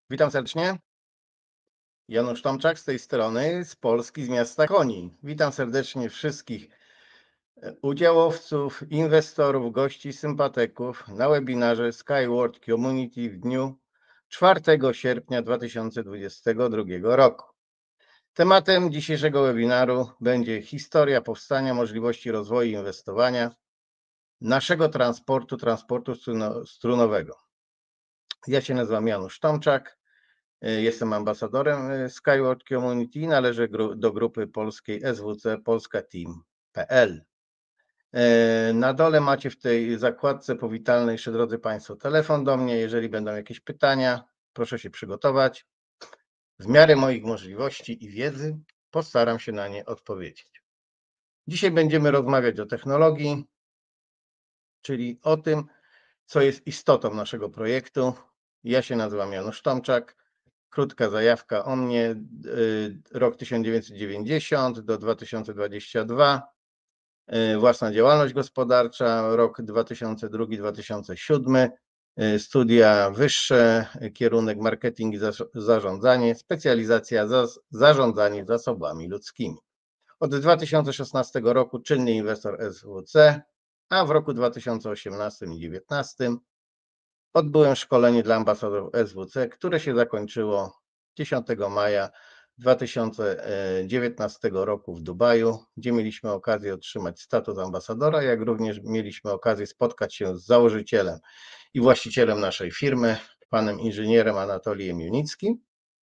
Witam serdecznie. Janusz Tomczak z tej strony, z Polski, z miasta Koni. Witam serdecznie wszystkich udziałowców, inwestorów, gości, sympatyków na webinarze Skyward Community w dniu 4 sierpnia 2022 roku. Tematem dzisiejszego webinaru będzie historia powstania, możliwości rozwoju i inwestowania naszego transportu strunowego. Ja się nazywam Janusz Tomczak. Jestem ambasadorem Skyward Community i należę do grupy polskiej SWC Polska Team.pl. Na dole macie w tej zakładce powitalnej, jeszcze drodzy Państwo, telefon do mnie. Jeżeli będą jakieś pytania, proszę się przygotować. W miarę moich możliwości i wiedzy postaram się na nie odpowiedzieć. Dzisiaj będziemy rozmawiać o technologii, czyli o tym, co jest istotą naszego projektu. Ja się nazywam Janusz Tomczak. Krótka zajawka o mnie, rok 1990 do 2022, własna działalność gospodarcza, rok 2002-2007, studia wyższe, kierunek marketing i zarządzanie, specjalizacja zarządzanie zasobami ludzkimi. Od 2016 roku czynny inwestor SWC, a w roku 2018 i 2019 odbyłem szkolenie dla ambasadorów SWC, które się zakończyło 10 maja 2019 roku w Dubaju, gdzie mieliśmy okazję otrzymać status ambasadora, jak również mieliśmy okazję spotkać się z założycielem i właścicielem naszej firmy, panem inżynierem Anatolijem Junickim,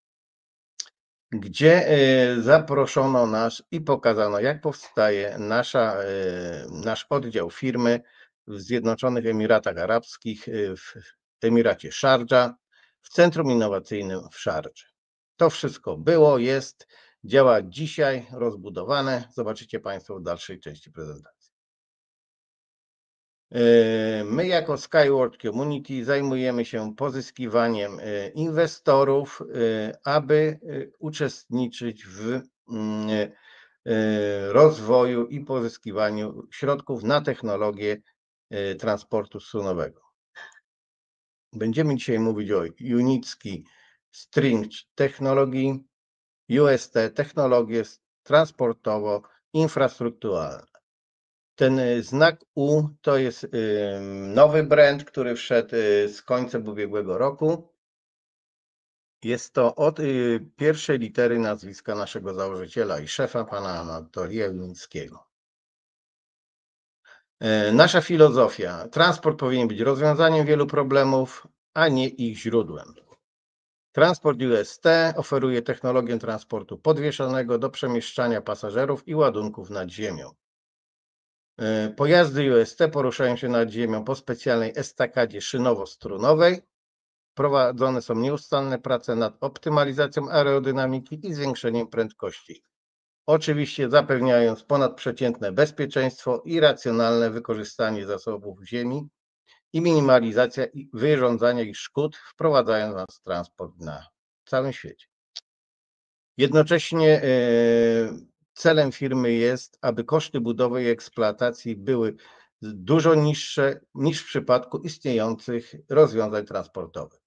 gdzie zaproszono nas i pokazano, jak powstaje nasz oddział firmy w Zjednoczonych Emiratach Arabskich, w Emiracie Szardża, w Centrum Innowacyjnym w Szardży. To wszystko było, jest, działa dzisiaj, rozbudowane. Zobaczycie Państwo w dalszej części prezentacji. My jako Skyward Community zajmujemy się pozyskiwaniem inwestorów, aby uczestniczyć w rozwoju i pozyskiwaniu środków na technologię transportu strunowego. Będziemy dzisiaj mówić o Unicki String Technologii, UST technologie transportowo-infrastrukturalne. Ten znak U to jest nowy brand, który wszedł z końcem ubiegłego roku. Jest to od pierwszej litery nazwiska naszego założyciela i szefa, pana Anatolija Junickiego. Nasza filozofia. Transport powinien być rozwiązaniem wielu problemów, a nie ich źródłem. Transport UST oferuje technologię transportu podwieszonego do przemieszczania pasażerów i ładunków nad ziemią. Pojazdy UST poruszają się nad ziemią po specjalnej estakadzie szynowo-strunowej. Prowadzone są nieustanne prace nad optymalizacją aerodynamiki i zwiększeniem prędkości. Oczywiście zapewniając ponadprzeciętne bezpieczeństwo i racjonalne wykorzystanie zasobów ziemi i minimalizacja wyrządzania ich szkód, wprowadzając nas transport na całym świecie. Jednocześnie celem firmy jest, aby koszty budowy i eksploatacji były dużo niższe niż w przypadku istniejących rozwiązań transportowych.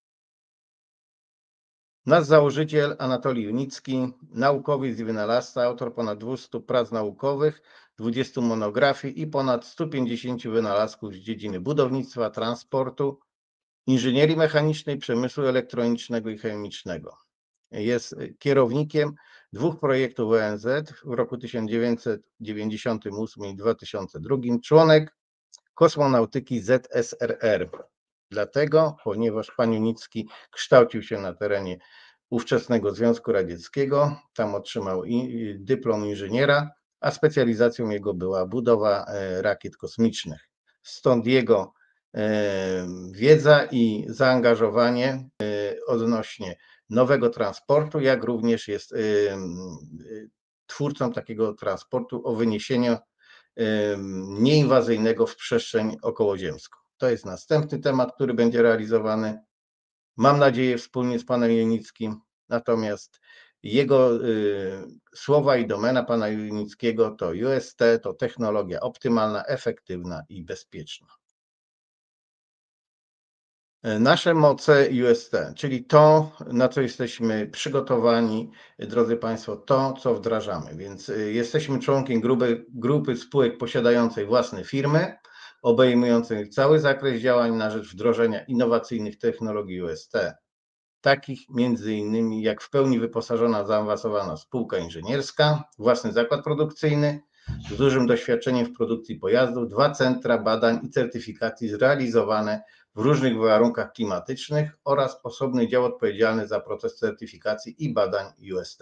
Nasz założyciel Anatolij Junicki, naukowiec i wynalazca, autor ponad 200 prac naukowych, 20 monografii i ponad 150 wynalazków z dziedziny budownictwa, transportu, inżynierii mechanicznej, przemysłu elektronicznego i chemicznego. Jest kierownikiem 2 projektów ONZ w roku 1998 i 2002, członek kosmonautyki ZSRR. Dlatego, ponieważ pan Junicki kształcił się na terenie ówczesnego Związku Radzieckiego, tam otrzymał dyplom inżyniera, a specjalizacją jego była budowa rakiet kosmicznych. Stąd jego wiedza i zaangażowanie odnośnie nowego transportu, jak również jest twórcą takiego transportu o wyniesieniu nieinwazyjnego w przestrzeń okołoziemską. To jest następny temat, który będzie realizowany, mam nadzieję, wspólnie z panem Junickim. Natomiast jego słowa i domena pana Junickiego to UST, to technologia optymalna, efektywna i bezpieczna. Nasze moce UST, czyli to, na co jesteśmy przygotowani, drodzy Państwo, to, co wdrażamy. Więc jesteśmy członkiem grupy spółek posiadającej własne firmy, obejmującej cały zakres działań na rzecz wdrożenia innowacyjnych technologii UST, takich między innymi jak w pełni wyposażona, zaawansowana spółka inżynierska, własny zakład produkcyjny z dużym doświadczeniem w produkcji pojazdów, 2 centra badań i certyfikacji zrealizowane w różnych warunkach klimatycznych oraz osobny dział odpowiedzialny za proces certyfikacji i badań UST.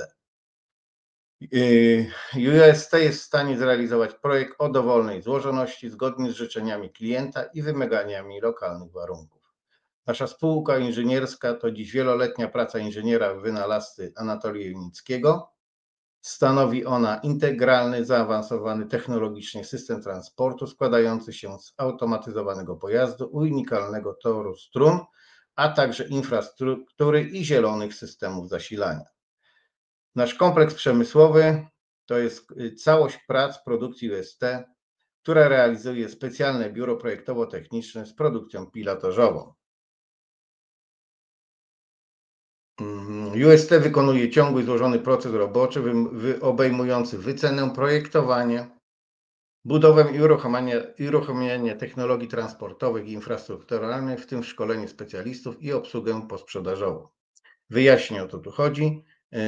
UST jest w stanie zrealizować projekt o dowolnej złożoności zgodnie z życzeniami klienta i wymaganiami lokalnych warunków. Nasza spółka inżynierska to dziś wieloletnia praca inżyniera wynalazcy Anatolija Junickiego. Stanowi ona integralny, zaawansowany technologicznie system transportu składający się z automatyzowanego pojazdu, unikalnego toru strun, a także infrastruktury i zielonych systemów zasilania. Nasz kompleks przemysłowy to jest całość prac produkcji UST, która realizuje specjalne biuro projektowo-techniczne z produkcją pilotażową. UST wykonuje ciągły, złożony proces roboczy obejmujący wycenę, projektowanie, budowę i uruchamianie technologii transportowych i infrastrukturalnych, w tym szkolenie specjalistów i obsługę posprzedażową. Wyjaśnię, o co tu chodzi.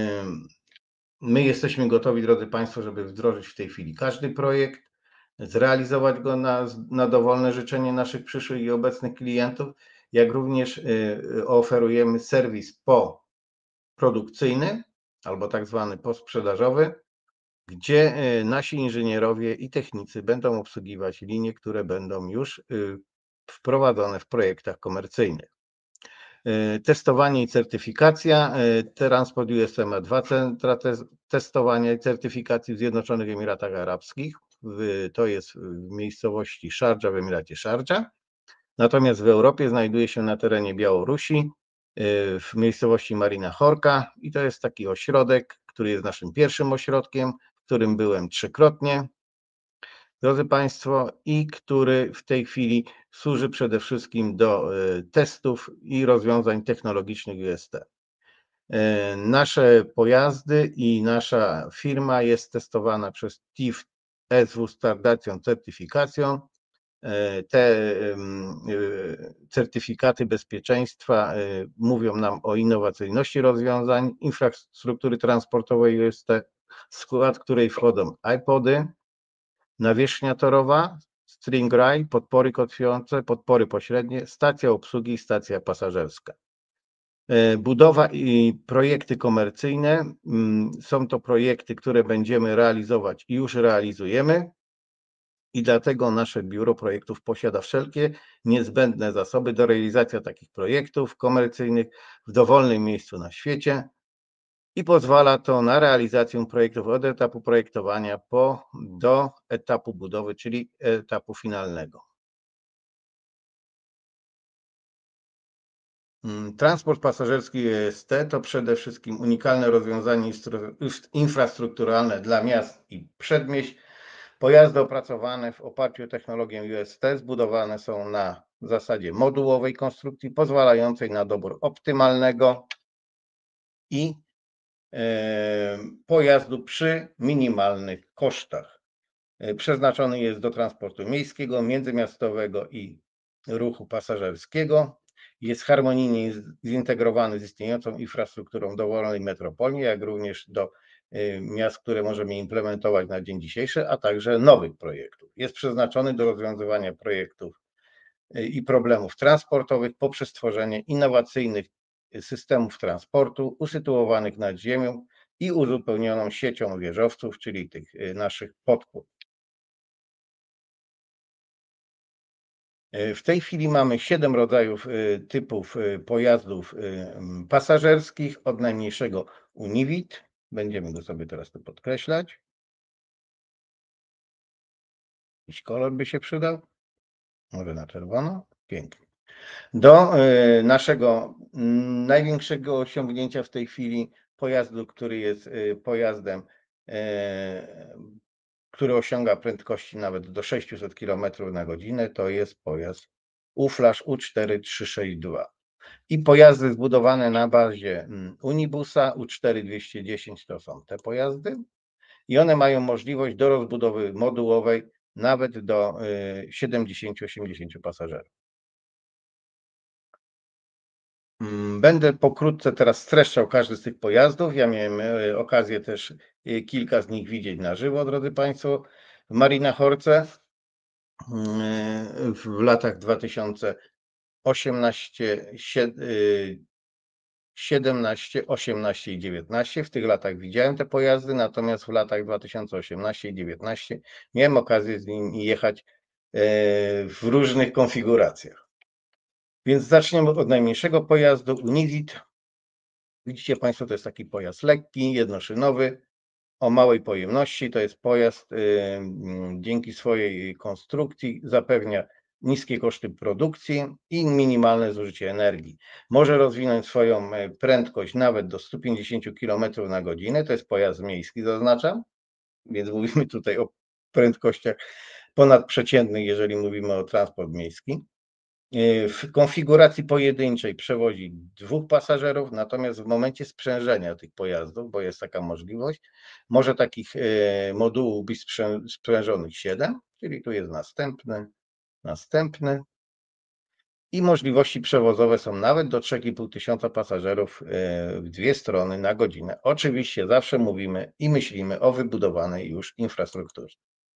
My jesteśmy gotowi, drodzy Państwo, żeby wdrożyć w tej chwili każdy projekt, zrealizować go na dowolne życzenie naszych przyszłych i obecnych klientów, jak również oferujemy serwis produkcyjny albo tak zwany postsprzedażowy, gdzie nasi inżynierowie i technicy będą obsługiwać linie, które będą już wprowadzone w projektach komercyjnych. Testowanie i certyfikacja. Transport UST ma 2 centra testowania i certyfikacji w Zjednoczonych Emiratach Arabskich. To jest w miejscowości Sharjah w Emiracie Sharjah. Natomiast w Europie znajduje się na terenie Białorusi, w miejscowości Marina Horka i to jest taki ośrodek, który jest naszym pierwszym ośrodkiem, w którym byłem 3-krotnie, drodzy Państwo, i który w tej chwili służy przede wszystkim do testów i rozwiązań technologicznych UST. Nasze pojazdy i nasza firma jest testowana przez TIF SW z Tardacją certyfikacją. Te certyfikaty bezpieczeństwa mówią nam o innowacyjności rozwiązań infrastruktury transportowej UST, w skład której wchodzą iPody, nawierzchnia torowa, string rail, podpory kotwiące, podpory pośrednie, stacja obsługi i stacja pasażerska. Budowa i projekty komercyjne. Są to projekty, które będziemy realizować i już realizujemy. I dlatego nasze biuro projektów posiada wszelkie niezbędne zasoby do realizacji takich projektów komercyjnych w dowolnym miejscu na świecie i pozwala to na realizację projektów od etapu projektowania do etapu budowy, czyli etapu finalnego. Transport pasażerski UST to przede wszystkim unikalne rozwiązanie infrastrukturalne dla miast i przedmieść. Pojazdy opracowane w oparciu o technologię UST zbudowane są na zasadzie modułowej konstrukcji, pozwalającej na dobór optymalnego i pojazdu przy minimalnych kosztach. Przeznaczony jest do transportu miejskiego, międzymiastowego i ruchu pasażerskiego. Jest harmonijnie zintegrowany z istniejącą infrastrukturą dowolnej metropolii, jak również do miast, które możemy implementować na dzień dzisiejszy, a także nowych projektów. Jest przeznaczony do rozwiązywania projektów i problemów transportowych poprzez tworzenie innowacyjnych systemów transportu usytuowanych nad ziemią i uzupełnioną siecią wieżowców, czyli tych naszych podpór. W tej chwili mamy 7 rodzajów typów pojazdów pasażerskich, od najmniejszego Univit. Będziemy go sobie teraz tu podkreślać. Jakiś kolor by się przydał? Może na czerwono? Pięknie. Do naszego największego osiągnięcia w tej chwili pojazdu, który jest pojazdem, który osiąga prędkości nawet do 600 km na godzinę, to jest pojazd U-Flash U4362. I pojazdy zbudowane na bazie Unibusa U4210 to są te pojazdy i one mają możliwość do rozbudowy modułowej nawet do 70-80 pasażerów. Będę pokrótce teraz streszczał każdy z tych pojazdów. Ja miałem okazję też kilka z nich widzieć na żywo, drodzy Państwo, w Marina Horce w latach 2018, 17, 18 i 19. W tych latach widziałem te pojazdy, natomiast w latach 2018 i 2019 miałem okazję z nimi jechać w różnych konfiguracjach. Więc zaczniemy od najmniejszego pojazdu, Unizid. Widzicie Państwo, to jest taki pojazd lekki, jednoszynowy, o małej pojemności. To jest pojazd dzięki swojej konstrukcji zapewnia niskie koszty produkcji i minimalne zużycie energii. Może rozwinąć swoją prędkość nawet do 150 km na godzinę. To jest pojazd miejski, zaznaczam, więc mówimy tutaj o prędkościach ponadprzeciętnych, jeżeli mówimy o transport miejski. W konfiguracji pojedynczej przewozi 2 pasażerów, natomiast w momencie sprzężenia tych pojazdów, bo jest taka możliwość, może takich modułów być sprzężonych 7, czyli tu jest następny i możliwości przewozowe są nawet do 3500 pasażerów w 2 strony na godzinę. Oczywiście zawsze mówimy i myślimy o wybudowanej już infrastrukturze.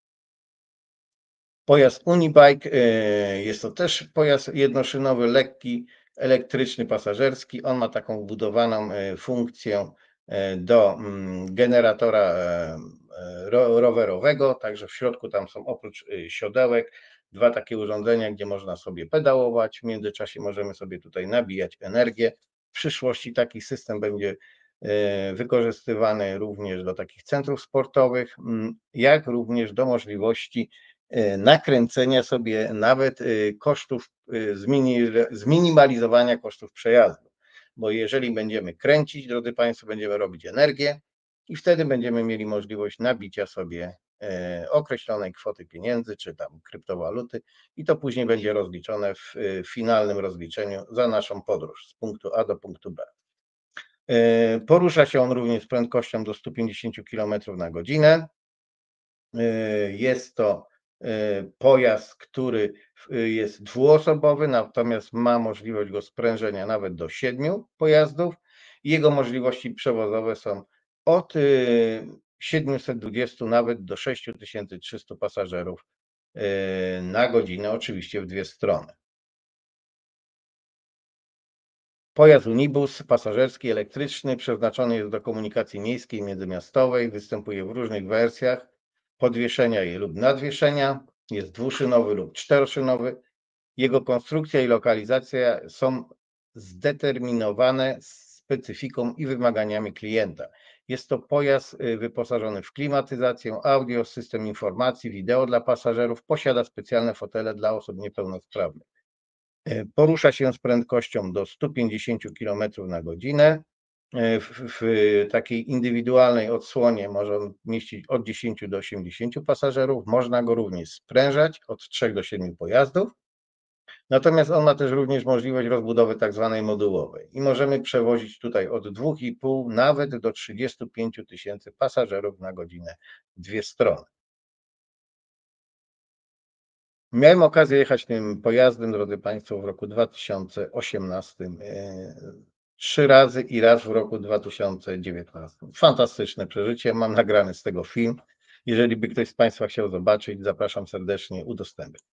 Pojazd Unibike jest to też pojazd jednoszynowy, lekki, elektryczny, pasażerski. On ma taką wbudowaną funkcję do generatora rowerowego, także w środku tam są oprócz siodełek 2 takie urządzenia, gdzie można sobie pedałować, w międzyczasie możemy sobie tutaj nabijać energię. W przyszłości taki system będzie wykorzystywany również do takich centrów sportowych, jak również do możliwości nakręcenia sobie nawet kosztów, zminimalizowania kosztów przejazdu. Bo jeżeli będziemy kręcić, drodzy Państwo, będziemy robić energię i wtedy będziemy mieli możliwość nabicia sobie określonej kwoty pieniędzy, czy tam kryptowaluty i to później będzie rozliczone w finalnym rozliczeniu za naszą podróż z punktu A do punktu B. Porusza się on również z prędkością do 150 km na godzinę. Jest to pojazd, który jest dwuosobowy, natomiast ma możliwość go sprężenia nawet do 7 pojazdów. Jego możliwości przewozowe są od 720 nawet do 6300 pasażerów na godzinę, oczywiście w 2 strony. Pojazd Unibus pasażerski, elektryczny, przeznaczony jest do komunikacji miejskiej i międzymiastowej, występuje w różnych wersjach podwieszenia lub nadwieszenia, jest dwuszynowy lub czteroszynowy. Jego konstrukcja i lokalizacja są zdeterminowane specyfiką i wymaganiami klienta. Jest to pojazd wyposażony w klimatyzację, audio, system informacji, wideo dla pasażerów, posiada specjalne fotele dla osób niepełnosprawnych. Porusza się z prędkością do 150 km na godzinę. W takiej indywidualnej odsłonie może on mieścić od 10 do 80 pasażerów. Można go również sprężać od 3 do 7 pojazdów. Natomiast on ma też również możliwość rozbudowy tak zwanej modułowej i możemy przewozić tutaj od 2,5 nawet do 35 000 pasażerów na godzinę w 2 strony. Miałem okazję jechać tym pojazdem, drodzy Państwo, w roku 2018 3 razy i raz w roku 2019. Fantastyczne przeżycie, mam nagrany z tego film. Jeżeli by ktoś z Państwa chciał zobaczyć, zapraszam serdecznie, udostępnię.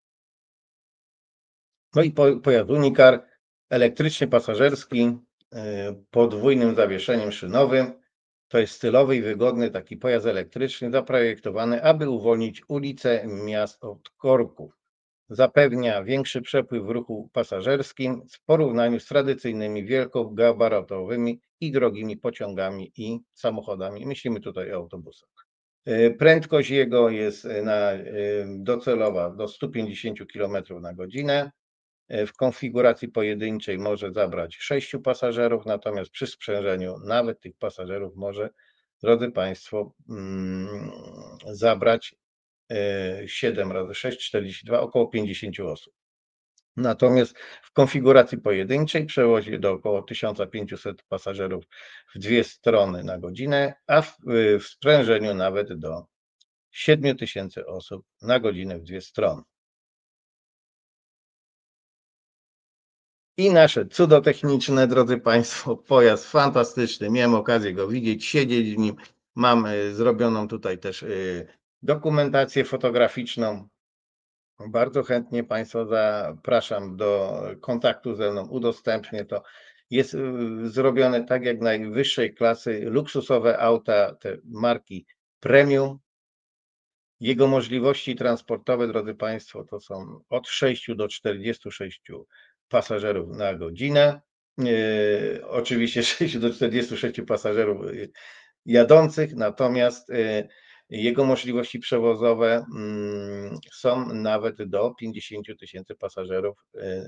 No i pojazd Unicar, elektryczny, pasażerski, podwójnym zawieszeniem szynowym. To jest stylowy i wygodny taki pojazd elektryczny, zaprojektowany, aby uwolnić ulice miast od korków. Zapewnia większy przepływ w ruchu pasażerskim w porównaniu z tradycyjnymi wielkogabarytowymi i drogimi pociągami i samochodami. Myślimy tutaj o autobusach. Prędkość jego jest docelowa do 150 km na godzinę. W konfiguracji pojedynczej może zabrać 6 pasażerów, natomiast przy sprzężeniu nawet tych pasażerów może, drodzy Państwo, zabrać 7 razy 6, 42, około 50 osób. Natomiast w konfiguracji pojedynczej przewozi do około 1500 pasażerów w dwie strony na godzinę, a w sprężeniu nawet do 7000 osób na godzinę w dwie strony. I nasze cudo techniczne, drodzy Państwo, pojazd fantastyczny. Miałem okazję go widzieć, siedzieć w nim. Mam zrobioną tutaj też dokumentację fotograficzną. Bardzo chętnie Państwa zapraszam do kontaktu ze mną, udostępnię to. Jest zrobione tak jak najwyższej klasy, luksusowe auta, te marki premium. Jego możliwości transportowe, drodzy Państwo, to są od 6 do 46 pasażerów na godzinę. Oczywiście 6 do 46 pasażerów jadących, natomiast jego możliwości przewozowe są nawet do 50 000 pasażerów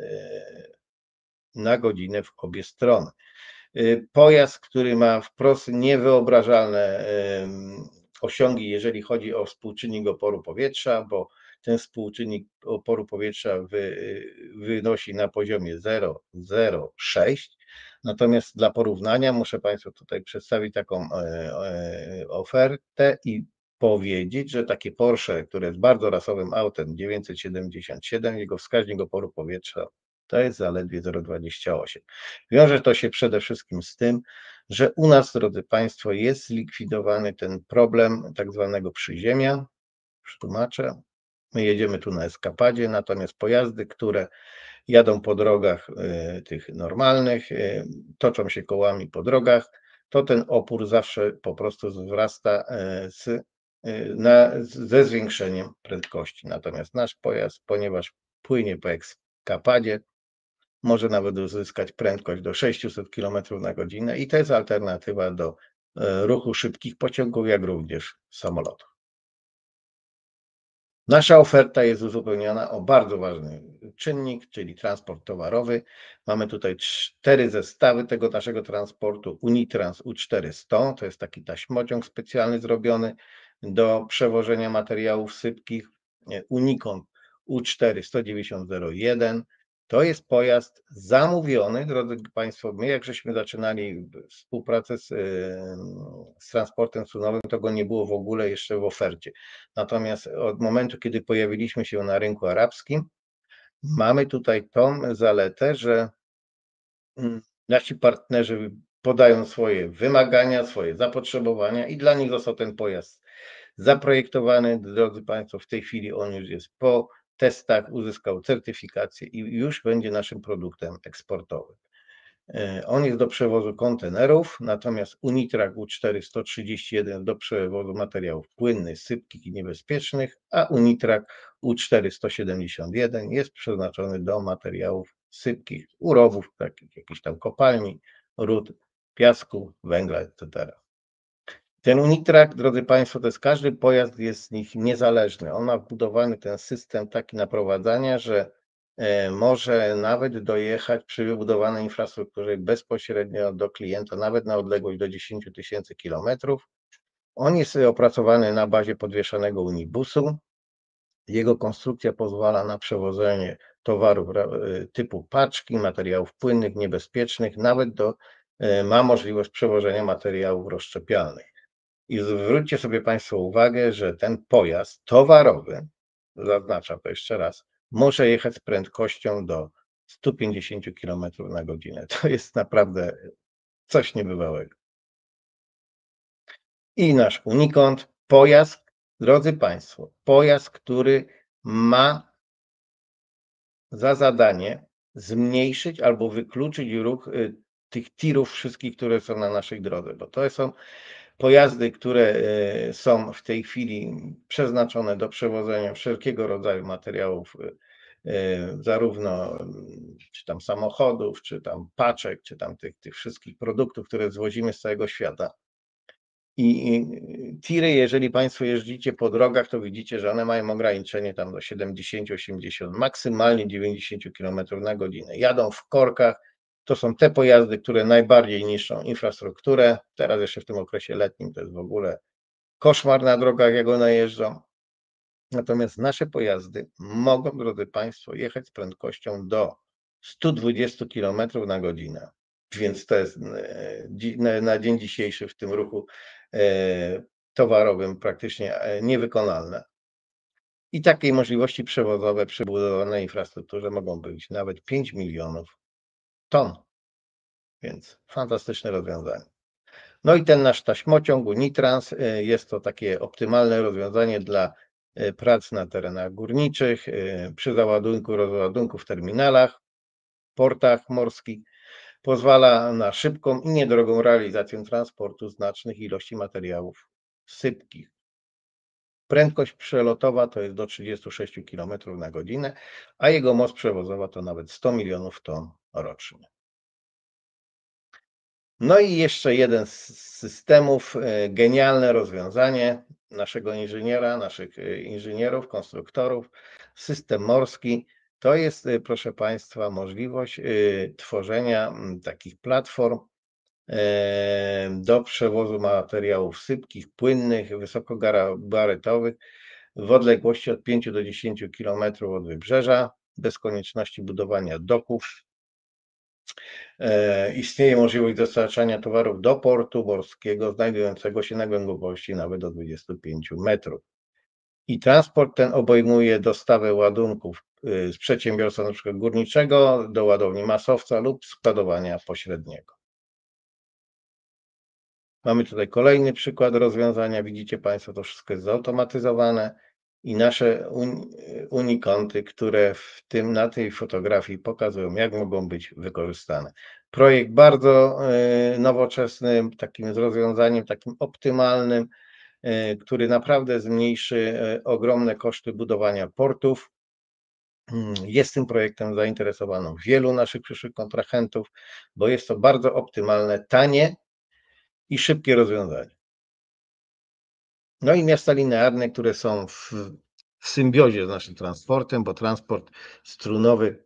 na godzinę w obie strony. Pojazd, który ma wprost niewyobrażalne osiągi, jeżeli chodzi o współczynnik oporu powietrza, bo ten współczynnik oporu powietrza wynosi na poziomie 0,06. Natomiast dla porównania muszę Państwu tutaj przedstawić taką ofertę i powiedzieć, że takie Porsche, które jest bardzo rasowym autem 977, jego wskaźnik oporu powietrza to jest zaledwie 0,28. Wiąże to się przede wszystkim z tym, że u nas, drodzy Państwo, jest zlikwidowany ten problem tak zwanego przyziemia. Już tłumaczę. My jedziemy tu na eskapadzie, natomiast pojazdy, które jadą po drogach tych normalnych, toczą się kołami po drogach, to ten opór zawsze po prostu wzrasta ze zwiększeniem prędkości. Natomiast nasz pojazd, ponieważ płynie po eskapadzie, może nawet uzyskać prędkość do 600 km na godzinę i to jest alternatywa do ruchu szybkich pociągów, jak również samolotów. Nasza oferta jest uzupełniona o bardzo ważny czynnik, czyli transport towarowy. Mamy tutaj 4 zestawy tego naszego transportu. Unitrans U400, to jest taki taśmociąg specjalny zrobiony do przewożenia materiałów sypkich. Unicon U4 19001. To jest pojazd zamówiony, drodzy Państwo, my jak żeśmy zaczynali współpracę z transportem sunowym, to go nie było w ogóle jeszcze w ofercie. Natomiast od momentu, kiedy pojawiliśmy się na rynku arabskim, mamy tutaj tą zaletę, że nasi partnerzy podają swoje wymagania, swoje zapotrzebowania i dla nich został ten pojazd zaprojektowany. Drodzy Państwo, w tej chwili on już jest po testach, uzyskał certyfikację i już będzie naszym produktem eksportowym. On jest do przewozu kontenerów, natomiast Unitrack U4 131 do przewozu materiałów płynnych, sypkich i niebezpiecznych, a Unitrack U4 171 jest przeznaczony do materiałów sypkich, urobów, takich jakichś tam kopalni, ród, piasku, węgla, etc. Ten Unitrack, drodzy Państwo, to jest każdy pojazd jest z nich niezależny. On ma wbudowany ten system taki naprowadzania, że może nawet dojechać przy wybudowanej infrastrukturze bezpośrednio do klienta, nawet na odległość do 10 000 kilometrów. On jest opracowany na bazie podwieszanego unibusu. Jego konstrukcja pozwala na przewożenie towarów typu paczki, materiałów płynnych, niebezpiecznych, nawet ma możliwość przewożenia materiałów rozszczepialnych. I zwróćcie sobie Państwo uwagę, że ten pojazd towarowy, zaznaczam to jeszcze raz, może jechać z prędkością do 150 km na godzinę. To jest naprawdę coś niebywałego. I nasz Unikont, pojazd, drodzy Państwo, pojazd, który ma za zadanie zmniejszyć albo wykluczyć ruch tych tirów wszystkich, które są na naszej drodze, bo to są pojazdy, które są w tej chwili przeznaczone do przewożenia wszelkiego rodzaju materiałów, zarówno czy tam samochodów, czy tam paczek, czy tam tych wszystkich produktów, które zwozimy z całego świata. I tiry, jeżeli Państwo jeździcie po drogach, to widzicie, że one mają ograniczenie tam do 70, 80, maksymalnie 90 km na godzinę. Jadą w korkach. To są te pojazdy, które najbardziej niszczą infrastrukturę. Teraz jeszcze w tym okresie letnim to jest w ogóle koszmar na drogach, jak one jeżdżą. Natomiast nasze pojazdy mogą, drodzy Państwo, jechać z prędkością do 120 km na godzinę. Więc to jest na dzień dzisiejszy w tym ruchu towarowym praktycznie niewykonalne. I takiej możliwości przewozowe przy budowanej infrastrukturze mogą być nawet 5 milionów ton. Więc fantastyczne rozwiązanie. No i ten nasz taśmociąg Unitrans jest to takie optymalne rozwiązanie dla prac na terenach górniczych, przy załadunku, rozładunku w terminalach, portach morskich. Pozwala na szybką i niedrogą realizację transportu znacznych ilości materiałów sypkich. Prędkość przelotowa to jest do 36 km na godzinę, a jego moc przewozowa to nawet 100 milionów ton rocznie. No i jeszcze jeden z systemów, genialne rozwiązanie naszego inżyniera, naszych inżynierów, konstruktorów, system morski. To jest, proszę Państwa, możliwość tworzenia takich platform do przewozu materiałów sypkich, płynnych, wysokogabarytowych w odległości od 5 do 10 km od wybrzeża, bez konieczności budowania doków. Istnieje możliwość dostarczania towarów do portu morskiego znajdującego się na głębokości nawet do 25 metrów. I transport ten obejmuje dostawę ładunków z przedsiębiorstwa np. górniczego do ładowni masowca lub składowania pośredniego. Mamy tutaj kolejny przykład rozwiązania. Widzicie Państwo, to wszystko jest zautomatyzowane i nasze unikonty, które na tej fotografii pokazują, jak mogą być wykorzystane. Projekt bardzo nowoczesny, takim rozwiązaniem, takim optymalnym, który naprawdę zmniejszy ogromne koszty budowania portów. Jest tym projektem zainteresowano wielu naszych przyszłych kontrahentów, bo jest to bardzo optymalne, tanie i szybkie rozwiązanie. No i miasta linearne, które są w symbiozie z naszym transportem, bo transport strunowy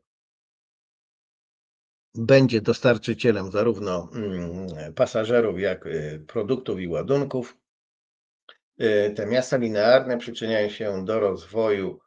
będzie dostarczycielem zarówno pasażerów, jak produktów i ładunków. Te miasta linearne przyczyniają się do rozwoju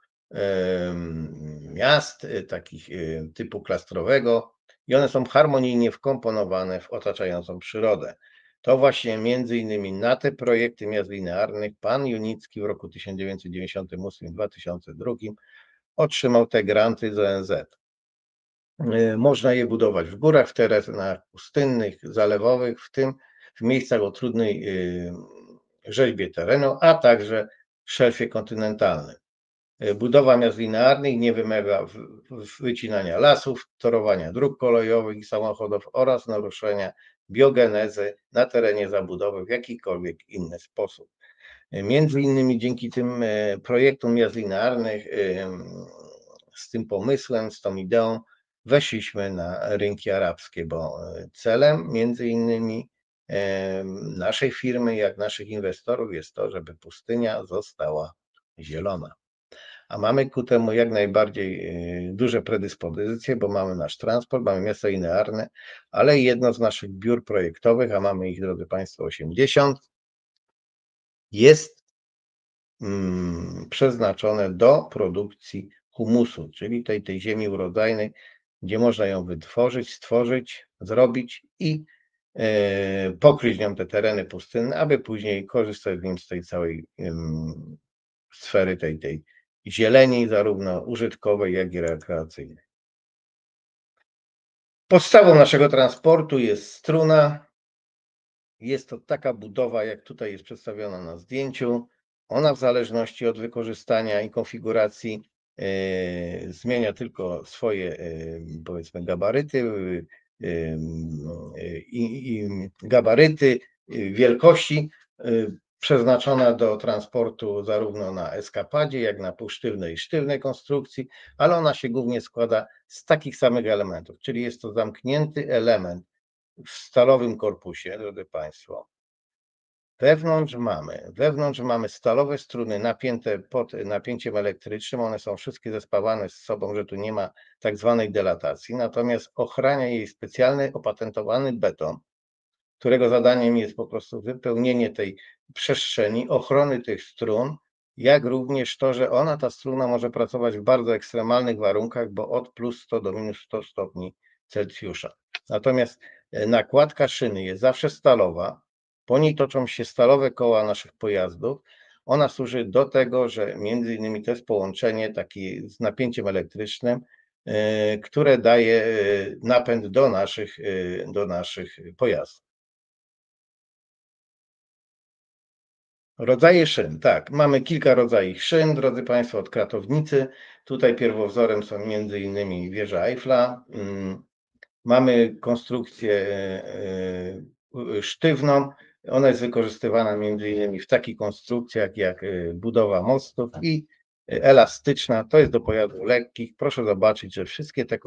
miast takich typu klastrowego i one są harmonijnie wkomponowane w otaczającą przyrodę. To właśnie między innymi na te projekty miast linearnych pan Junicki w roku 1998-2002 otrzymał te granty z ONZ. Można je budować w górach, w terenach pustynnych, zalewowych, w tym w miejscach o trudnej rzeźbie terenu, a także w szelfie kontynentalnym. Budowa miast linearnych nie wymaga wycinania lasów, torowania dróg kolejowych i samochodów oraz naruszenia biogenezy na terenie zabudowy w jakikolwiek inny sposób. Między innymi dzięki tym projektom miast linearnych, z tym pomysłem, z tą ideą weszliśmy na rynki arabskie, bo celem między innymi naszej firmy, jak naszych inwestorów jest to, żeby pustynia została zielona. A mamy ku temu jak najbardziej duże predyspozycje, bo mamy nasz transport, mamy miasta linearne, ale jedno z naszych biur projektowych, a mamy ich, drodzy Państwo, 80, jest przeznaczone do produkcji humusu, czyli tej ziemi urodzajnej, gdzie można ją wytworzyć, stworzyć, zrobić i pokryć nią te tereny pustynne, aby później korzystać z nim z tej całej sfery tej zieleni, zarówno użytkowej, jak i rekreacyjnej. Podstawą naszego transportu jest struna. Jest to taka budowa, jak tutaj jest przedstawiona na zdjęciu. Ona w zależności od wykorzystania i konfiguracji zmienia tylko swoje, powiedzmy, gabaryty wielkości, przeznaczona do transportu zarówno na eskapadzie, jak na półsztywnej i sztywnej konstrukcji, ale ona się głównie składa z takich samych elementów, czyli jest to zamknięty element w stalowym korpusie, drodzy Państwo. Wewnątrz mamy stalowe struny napięte pod napięciem elektrycznym. One są wszystkie zespawane z sobą, że tu nie ma tak zwanej delatacji. Natomiast ochrania jej specjalny opatentowany beton, którego zadaniem jest po prostu wypełnienie tej przestrzeni, ochrony tych strun jak również to, że ta struna może pracować w bardzo ekstremalnych warunkach, bo od +100 do -100 stopni Celsjusza. Natomiast nakładka szyny jest zawsze stalowa, po niej toczą się stalowe koła naszych pojazdów. Ona służy do tego, że między innymi to jest połączenie takie z napięciem elektrycznym, które daje napęd do naszych pojazdów. Rodzaje szyn, tak. Mamy kilka rodzajów szyn, drodzy Państwo, od kratownicy. Tutaj pierwowzorem są między innymi wieża Eiffla. Mamy konstrukcję sztywną. Ona jest wykorzystywana między innymi w takich konstrukcjach jak budowa mostów i elastyczna. To jest do pojazdów lekkich. Proszę zobaczyć, że wszystkie te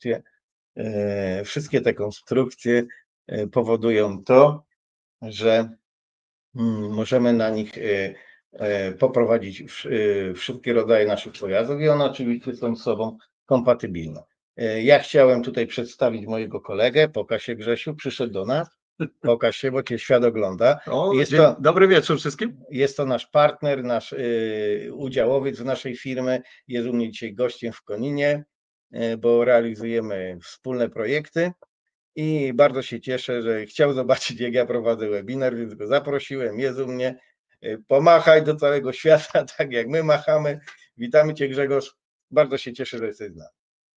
konstrukcje powodują to, że możemy na nich poprowadzić wszystkie rodzaje naszych pojazdów i one oczywiście są z sobą kompatybilne. Ja chciałem tutaj przedstawić mojego kolegę. Pokaż się, Grzesiu, przyszedł do nas. Pokaż się, bo cię świat ogląda. Dobry wieczór wszystkim. Jest to nasz partner, nasz udziałowiec w naszej firmy. Jest u mnie dzisiaj gościem w Koninie, bo realizujemy wspólne projekty. I bardzo się cieszę, że chciał zobaczyć, jak ja prowadzę webinar, więc go zaprosiłem, jest u mnie. Pomachaj do całego świata, tak jak my machamy. Witamy Cię, Grzegorz. Bardzo się cieszę, że jesteś z nami.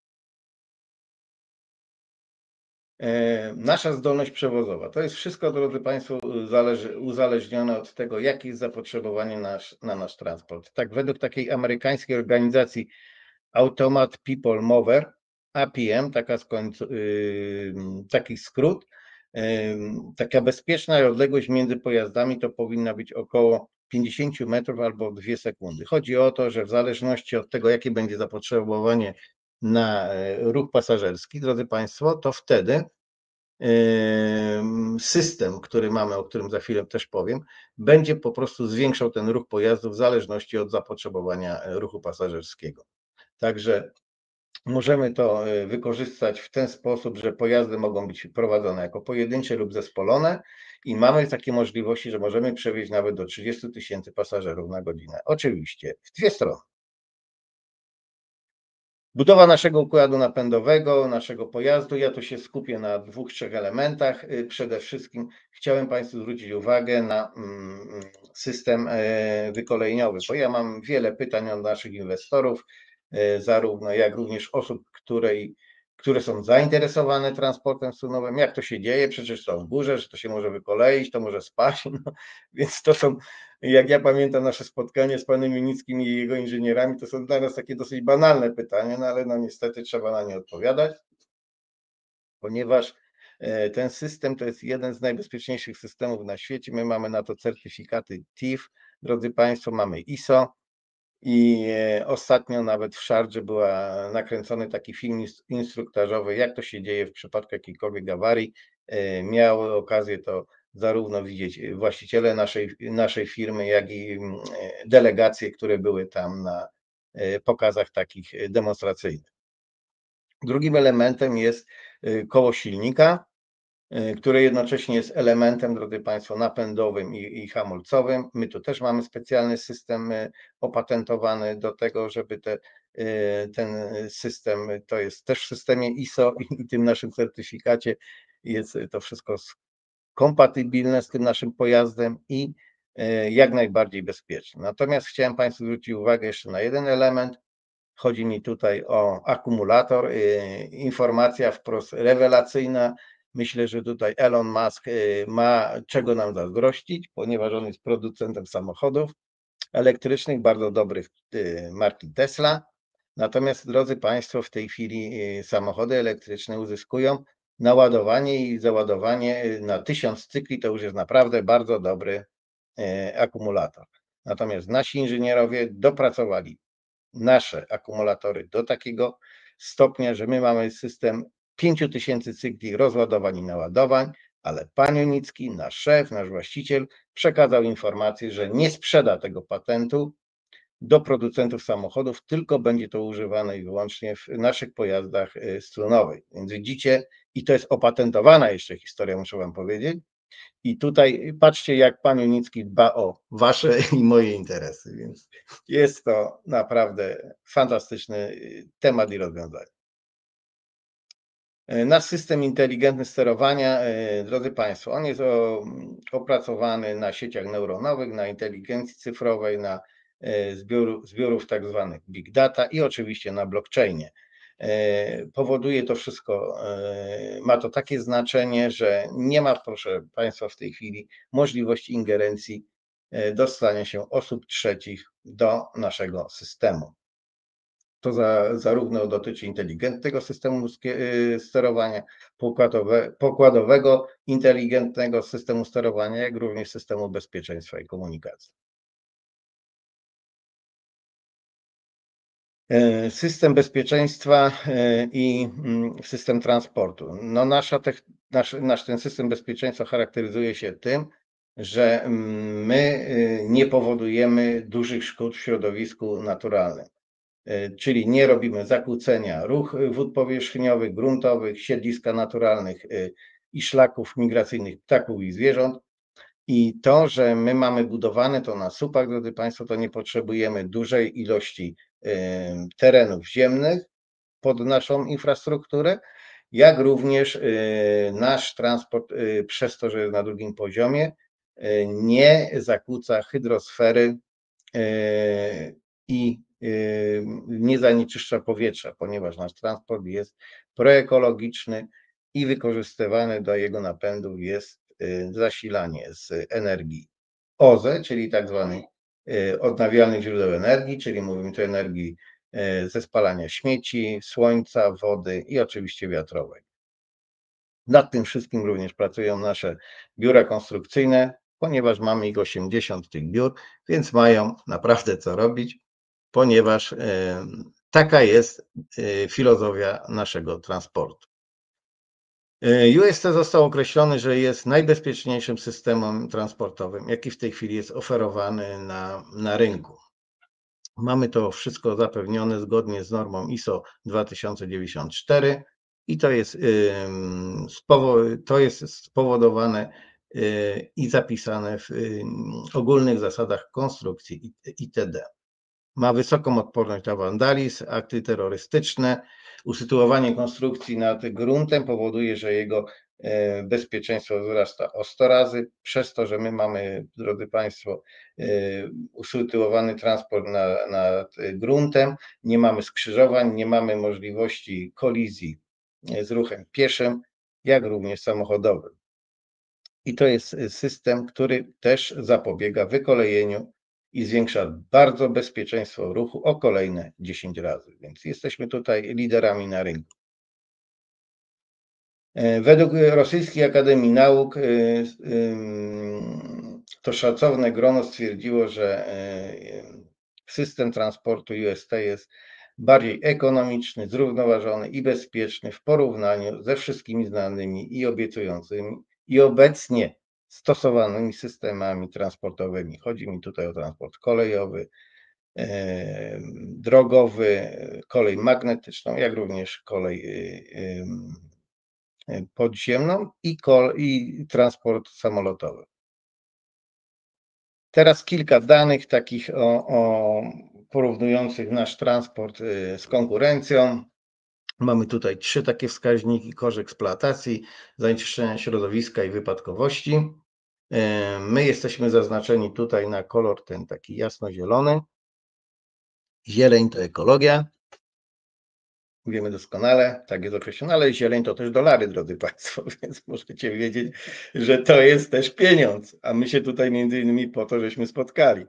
Nasza zdolność przewozowa. To jest wszystko, drodzy Państwo, uzależnione od tego, jakie jest zapotrzebowanie na nasz transport. Tak, według takiej amerykańskiej organizacji Automat People Mover, APM, taki skrót, taka bezpieczna odległość między pojazdami to powinna być około 50 metrów albo 2 sekundy. Chodzi o to, że w zależności od tego, jakie będzie zapotrzebowanie na ruch pasażerski, drodzy Państwo, to wtedy system, który mamy, o którym za chwilę też powiem, będzie po prostu zwiększał ten ruch pojazdów w zależności od zapotrzebowania ruchu pasażerskiego. Także możemy to wykorzystać w ten sposób, że pojazdy mogą być prowadzone jako pojedyncze lub zespolone i mamy takie możliwości, że możemy przewieźć nawet do 30 000 pasażerów na godzinę. Oczywiście w dwie strony. Budowa naszego układu napędowego, naszego pojazdu. Ja tu się skupię na 2-3 elementach. Przede wszystkim chciałem Państwu zwrócić uwagę na system wykoleniowy, bo ja mam wiele pytań od naszych inwestorów, zarówno jak również osób, które są zainteresowane transportem strunowym. Jak to się dzieje? Przecież to w górze, że to się może wykoleić, to może spaść. No, więc to są, jak ja pamiętam nasze spotkanie z panem Junickim i jego inżynierami, to są dla nas takie dosyć banalne pytania, no ale no niestety trzeba na nie odpowiadać, ponieważ ten system to jest jeden z najbezpieczniejszych systemów na świecie. My mamy na to certyfikaty TIF, drodzy Państwo, mamy ISO i ostatnio nawet w Szardży był nakręcony taki film instruktażowy, jak to się dzieje w przypadku jakiejkolwiek awarii. Miały okazję to zarówno widzieć właściciele naszej firmy, jak i delegacje, które były tam na pokazach takich demonstracyjnych. Drugim elementem jest koło silnika, które jednocześnie jest elementem, drodzy Państwo, napędowym i hamulcowym. My tu też mamy specjalny system opatentowany do tego, żeby ten system, to jest też w systemie ISO i tym naszym certyfikacie jest to wszystko kompatybilne z tym naszym pojazdem i jak najbardziej bezpieczne. Natomiast chciałem Państwu zwrócić uwagę jeszcze na jeden element. Chodzi mi tutaj o akumulator. Informacja wprost rewelacyjna. Myślę, że tutaj Elon Musk ma czego nam zazdrościć, ponieważ on jest producentem samochodów elektrycznych, bardzo dobrych marki Tesla. Natomiast, drodzy Państwo, w tej chwili samochody elektryczne uzyskują naładowanie i załadowanie na 1000 cykli. To już jest naprawdę bardzo dobry akumulator. Natomiast nasi inżynierowie dopracowali nasze akumulatory do takiego stopnia, że my mamy system 5000 cykli rozładowań i naładowań, ale pan Junicki, nasz szef, nasz właściciel przekazał informację, że nie sprzeda tego patentu do producentów samochodów, tylko będzie to używane i wyłącznie w naszych pojazdach strunowych. Więc widzicie, i to jest opatentowana jeszcze historia, muszę Wam powiedzieć, I tutaj patrzcie, jak pan Junicki dba o wasze i moje interesy, więc jest to naprawdę fantastyczny temat i rozwiązanie. Nasz system inteligentny sterowania, drodzy Państwo, on jest opracowany na sieciach neuronowych, na inteligencji cyfrowej, na zbiorów tak zwanych big data i oczywiście na blockchainie. Powoduje to wszystko, ma to takie znaczenie, że nie ma, proszę Państwa, w tej chwili możliwości ingerencji, dostania się osób trzecich do naszego systemu. To zarówno dotyczy inteligentnego systemu sterowania, pokładowego inteligentnego systemu sterowania, jak również systemu bezpieczeństwa i komunikacji. System bezpieczeństwa i system transportu. No nasz ten system bezpieczeństwa charakteryzuje się tym, że my nie powodujemy dużych szkód w środowisku naturalnym. Czyli nie robimy zakłócenia wód powierzchniowych, gruntowych, siedliska naturalnych i szlaków migracyjnych ptaków i zwierząt. I to, że my mamy budowane to na słupach, drodzy Państwo, to nie potrzebujemy dużej ilości terenów ziemnych pod naszą infrastrukturę, jak również nasz transport, przez to, że jest na drugim poziomie, nie zakłóca hydrosfery i nie zanieczyszcza powietrza, ponieważ nasz transport jest proekologiczny i wykorzystywany do jego napędu jest zasilanie z energii OZE, czyli tak zwanych odnawialnych źródeł energii, czyli mówimy tu o energii ze spalania śmieci, słońca, wody i oczywiście wiatrowej. Nad tym wszystkim również pracują nasze biura konstrukcyjne, ponieważ mamy ich 80 tych biur, więc mają naprawdę co robić, ponieważ taka jest filozofia naszego transportu. UST został określony, że jest najbezpieczniejszym systemem transportowym, jaki w tej chwili jest oferowany na rynku. Mamy to wszystko zapewnione zgodnie z normą ISO 2094 i to jest spowodowane i zapisane w ogólnych zasadach konstrukcji itd. Ma wysoką odporność na wandalizm, akty terrorystyczne. Usytuowanie konstrukcji nad gruntem powoduje, że jego bezpieczeństwo wzrasta o 100 razy, przez to, że my mamy, drodzy Państwo, usytuowany transport nad gruntem, nie mamy skrzyżowań, nie mamy możliwości kolizji z ruchem pieszym, jak również samochodowym. I to jest system, który też zapobiega wykolejeniu i zwiększa bardzo bezpieczeństwo ruchu o kolejne 10 razy, więc jesteśmy tutaj liderami na rynku. Według Rosyjskiej Akademii Nauk to szacowne grono stwierdziło, że system transportu UST jest bardziej ekonomiczny, zrównoważony i bezpieczny w porównaniu ze wszystkimi znanymi i obiecującymi i obecnie stosowanymi systemami transportowymi. Chodzi mi tutaj o transport kolejowy, drogowy, kolej magnetyczną, jak również kolej podziemną i transport samolotowy. Teraz kilka danych takich porównujących nasz transport z konkurencją. Mamy tutaj 3 takie wskaźniki: koszt eksploatacji, zanieczyszczenia środowiska i wypadkowości. My jesteśmy zaznaczeni tutaj na kolor ten taki jasnozielony. Zieleń to ekologia. Wiemy doskonale, tak jest określone, ale zieleń to też dolary, drodzy Państwo, więc możecie wiedzieć, że to jest też pieniądz, a my się tutaj między innymi po to, żeśmy spotkali.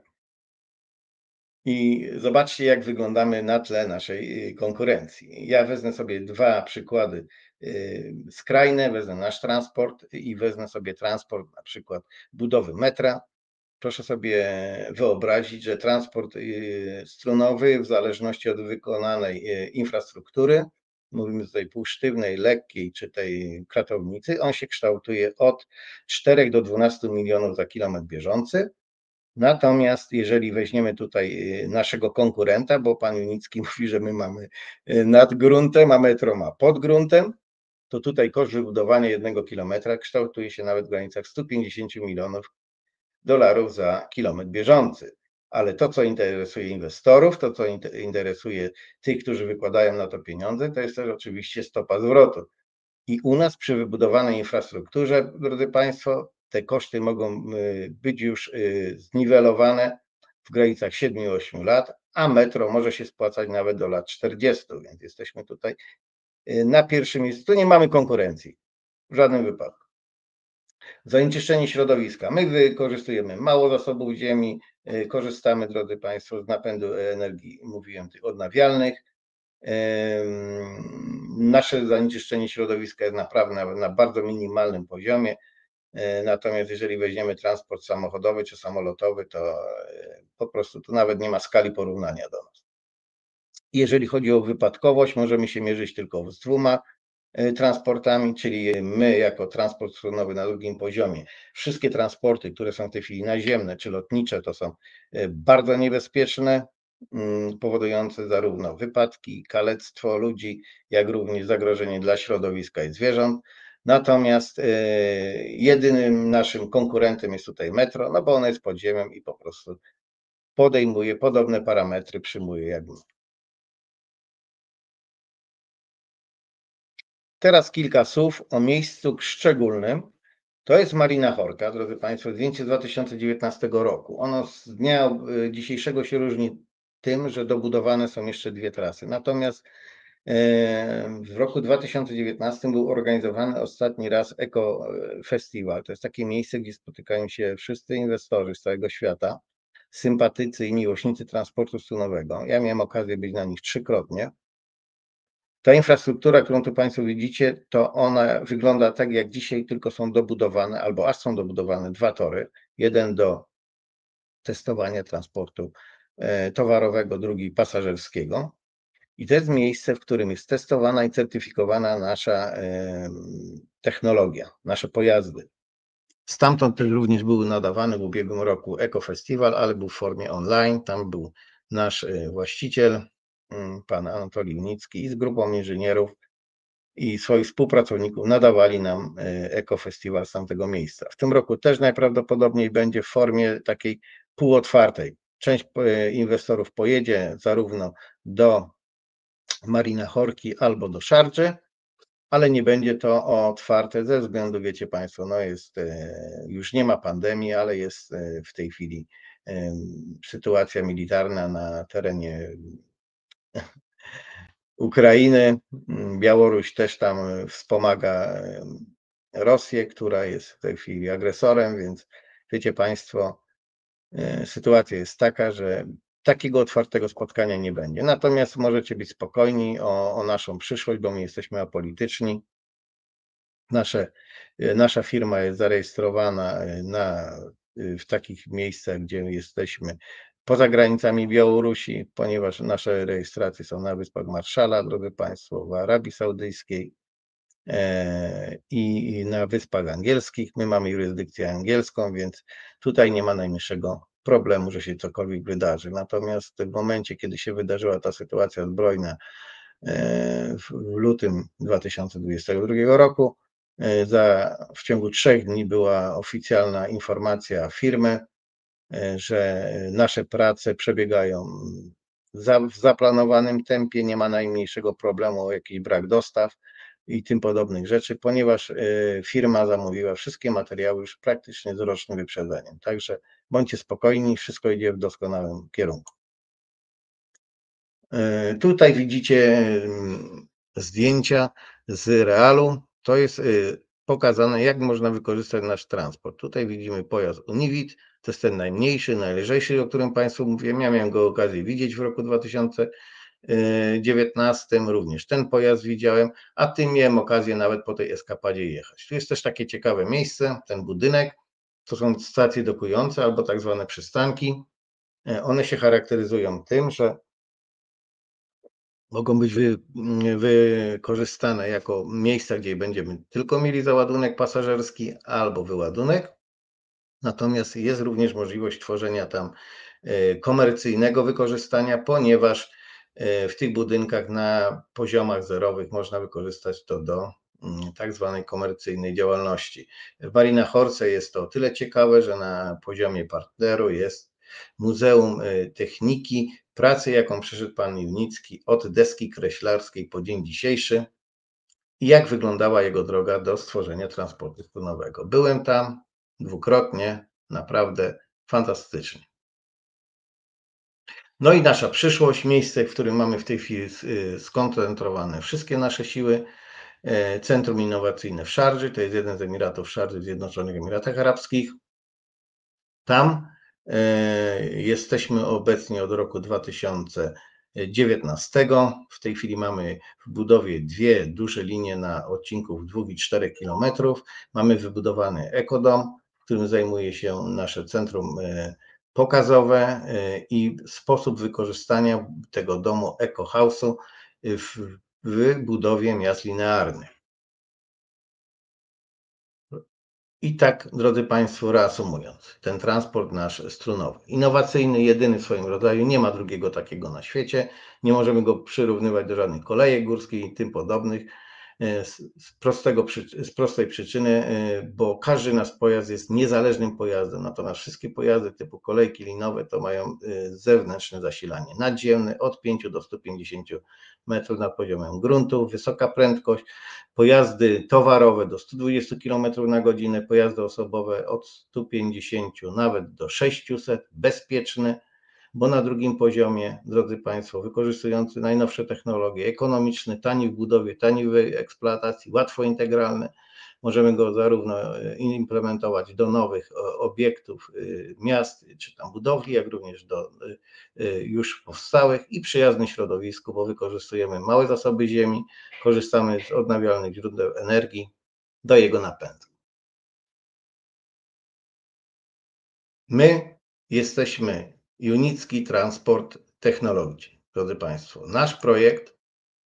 I zobaczcie, jak wyglądamy na tle naszej konkurencji. Ja wezmę sobie 2 przykłady skrajne, wezmę nasz transport i wezmę sobie transport na przykład budowy metra. Proszę sobie wyobrazić, że transport strunowy w zależności od wykonanej infrastruktury, mówimy tutaj półsztywnej, lekkiej czy tej kratownicy, on się kształtuje od 4 do 12 milionów za kilometr bieżący. Natomiast jeżeli weźmiemy tutaj naszego konkurenta, bo pan Junicki mówi, że my mamy nad gruntem, a metro ma pod gruntem, to tutaj koszt wybudowania 1 kilometra kształtuje się nawet w granicach 150 milionów dolarów za kilometr bieżący. Ale to, co interesuje inwestorów, to, co interesuje tych, którzy wykładają na to pieniądze, to jest też oczywiście stopa zwrotu. I u nas przy wybudowanej infrastrukturze, drodzy Państwo, te koszty mogą być już zniwelowane w granicach 7-8 lat, a metro może się spłacać nawet do lat 40, więc jesteśmy tutaj na pierwszym miejscu. Tu nie mamy konkurencji w żadnym wypadku. Zanieczyszczenie środowiska. My wykorzystujemy mało zasobów ziemi, korzystamy, drodzy Państwo, z napędu energii, mówiłem, tych odnawialnych. Nasze zanieczyszczenie środowiska jest naprawdę na bardzo minimalnym poziomie, natomiast jeżeli weźmiemy transport samochodowy czy samolotowy, to po prostu tu nawet nie ma skali porównania do nas. Jeżeli chodzi o wypadkowość, możemy się mierzyć tylko z 2 transportami, czyli my jako transport schroniony na drugim poziomie. Wszystkie transporty, które są w tej chwili naziemne czy lotnicze, to są bardzo niebezpieczne, powodujące zarówno wypadki, kalectwo ludzi, jak również zagrożenie dla środowiska i zwierząt. Natomiast jedynym naszym konkurentem jest tutaj metro, no bo ono jest pod ziemią i po prostu podejmuje podobne parametry, przyjmuje jak my. Teraz kilka słów o miejscu szczególnym. To jest Marina Horka, drodzy Państwo, zdjęcie z 2019 roku. Ono z dnia dzisiejszego się różni tym, że dobudowane są jeszcze 2 trasy. Natomiast w roku 2019 był organizowany ostatni raz Eko Festiwal. To jest takie miejsce, gdzie spotykają się wszyscy inwestorzy z całego świata, sympatycy i miłośnicy transportu stonowego. Ja miałem okazję być na nich 3-krotnie. Ta infrastruktura, którą tu Państwo widzicie, to ona wygląda tak jak dzisiaj, tylko są dobudowane, albo aż są dobudowane 2 tory. Jeden do testowania transportu towarowego, drugi pasażerskiego. I to jest miejsce, w którym jest testowana i certyfikowana nasza technologia, nasze pojazdy. Stamtąd też również był nadawany w ubiegłym roku Eko Festiwal, ale był w formie online. Tam był nasz właściciel, pan Anatolij Unicki, i z grupą inżynierów i swoich współpracowników nadawali nam Eko Festiwal z tamtego miejsca. W tym roku też najprawdopodobniej będzie w formie takiej półotwartej. Część inwestorów pojedzie zarówno do Marina Horki albo do Szardży, ale nie będzie to otwarte ze względu, wiecie Państwo, no jest, już nie ma pandemii, ale jest w tej chwili sytuacja militarna na terenie Ukrainy. Białoruś też tam wspomaga Rosję, która jest w tej chwili agresorem, więc wiecie Państwo, sytuacja jest taka, że takiego otwartego spotkania nie będzie. Natomiast możecie być spokojni o naszą przyszłość, bo my jesteśmy apolityczni. Nasza firma jest zarejestrowana w takich miejscach, gdzie jesteśmy poza granicami Białorusi, ponieważ nasze rejestracje są na Wyspach Marszala, drodzy Państwo, w Arabii Saudyjskiej i na Wyspach Angielskich. My mamy jurysdykcję angielską, więc tutaj nie ma najmniejszego problemu, że się cokolwiek wydarzy. Natomiast w momencie, kiedy się wydarzyła ta sytuacja zbrojna w lutym 2022 roku, w ciągu 3 dni była oficjalna informacja firmy, że nasze prace przebiegają w zaplanowanym tempie, nie ma najmniejszego problemu o jakiś brak dostaw i tym podobnych rzeczy, ponieważ firma zamówiła wszystkie materiały już praktycznie z rocznym wyprzedzeniem. Także bądźcie spokojni, wszystko idzie w doskonałym kierunku. Tutaj widzicie zdjęcia z realu. To jest pokazane, jak można wykorzystać nasz transport. Tutaj widzimy pojazd Uniwit, to jest ten najmniejszy, najlżejszy, o którym Państwu mówiłem. Ja miałem go okazję widzieć w roku 2019, również ten pojazd widziałem, a tym miałem okazję nawet po tej eskapadzie jechać. Tu jest też takie ciekawe miejsce, ten budynek, to są stacje dokujące albo tak zwane przystanki. One się charakteryzują tym, że mogą być wykorzystane jako miejsca, gdzie będziemy tylko mieli załadunek pasażerski albo wyładunek. Natomiast jest również możliwość tworzenia tam komercyjnego wykorzystania, ponieważ w tych budynkach na poziomach zerowych można wykorzystać to do tak zwanej komercyjnej działalności. W Marina Horse jest to o tyle ciekawe, że na poziomie partneru jest Muzeum Techniki pracy, jaką przeszedł pan Junicki od deski kreślarskiej po dzień dzisiejszy i jak wyglądała jego droga do stworzenia transportu płynowego. Byłem tam dwukrotnie, naprawdę fantastycznie. No i nasza przyszłość, miejsce, w którym mamy w tej chwili skoncentrowane wszystkie nasze siły. Centrum Innowacyjne w Szardży, to jest jeden z emiratów Szardży w Zjednoczonych Emiratach Arabskich. Tam jesteśmy obecnie od roku 2019. W tej chwili mamy w budowie dwie duże linie na odcinku 2 i 4 km. Mamy wybudowany ekodom, w którym zajmuje się nasze centrum pokazowe i sposób wykorzystania tego domu EcoHouse'u w budowie miast linearnych. I tak, drodzy Państwo, reasumując, ten transport nasz strunowy, innowacyjny, jedyny w swoim rodzaju, nie ma drugiego takiego na świecie, nie możemy go przyrównywać do żadnych kolejek górskich i tym podobnych, z prostej przyczyny, bo każdy nasz pojazd jest niezależnym pojazdem, natomiast wszystkie pojazdy typu kolejki linowe to mają zewnętrzne zasilanie nadziemne od 5 do 150 metrów nad poziomem gruntu, wysoka prędkość, pojazdy towarowe do 120 km na godzinę, pojazdy osobowe od 150 nawet do 600, bezpieczne, bo na drugim poziomie, drodzy Państwo, wykorzystujący najnowsze technologie, ekonomiczny, tani w budowie, tani w eksploatacji, łatwo integralny. Możemy go zarówno implementować do nowych obiektów miast czy tam budowli, jak również do już powstałych i przyjazny środowisku, bo wykorzystujemy małe zasoby ziemi, korzystamy z odnawialnych źródeł energii do jego napędu. My jesteśmy Junicki Transport Technology, drodzy Państwo. Nasz projekt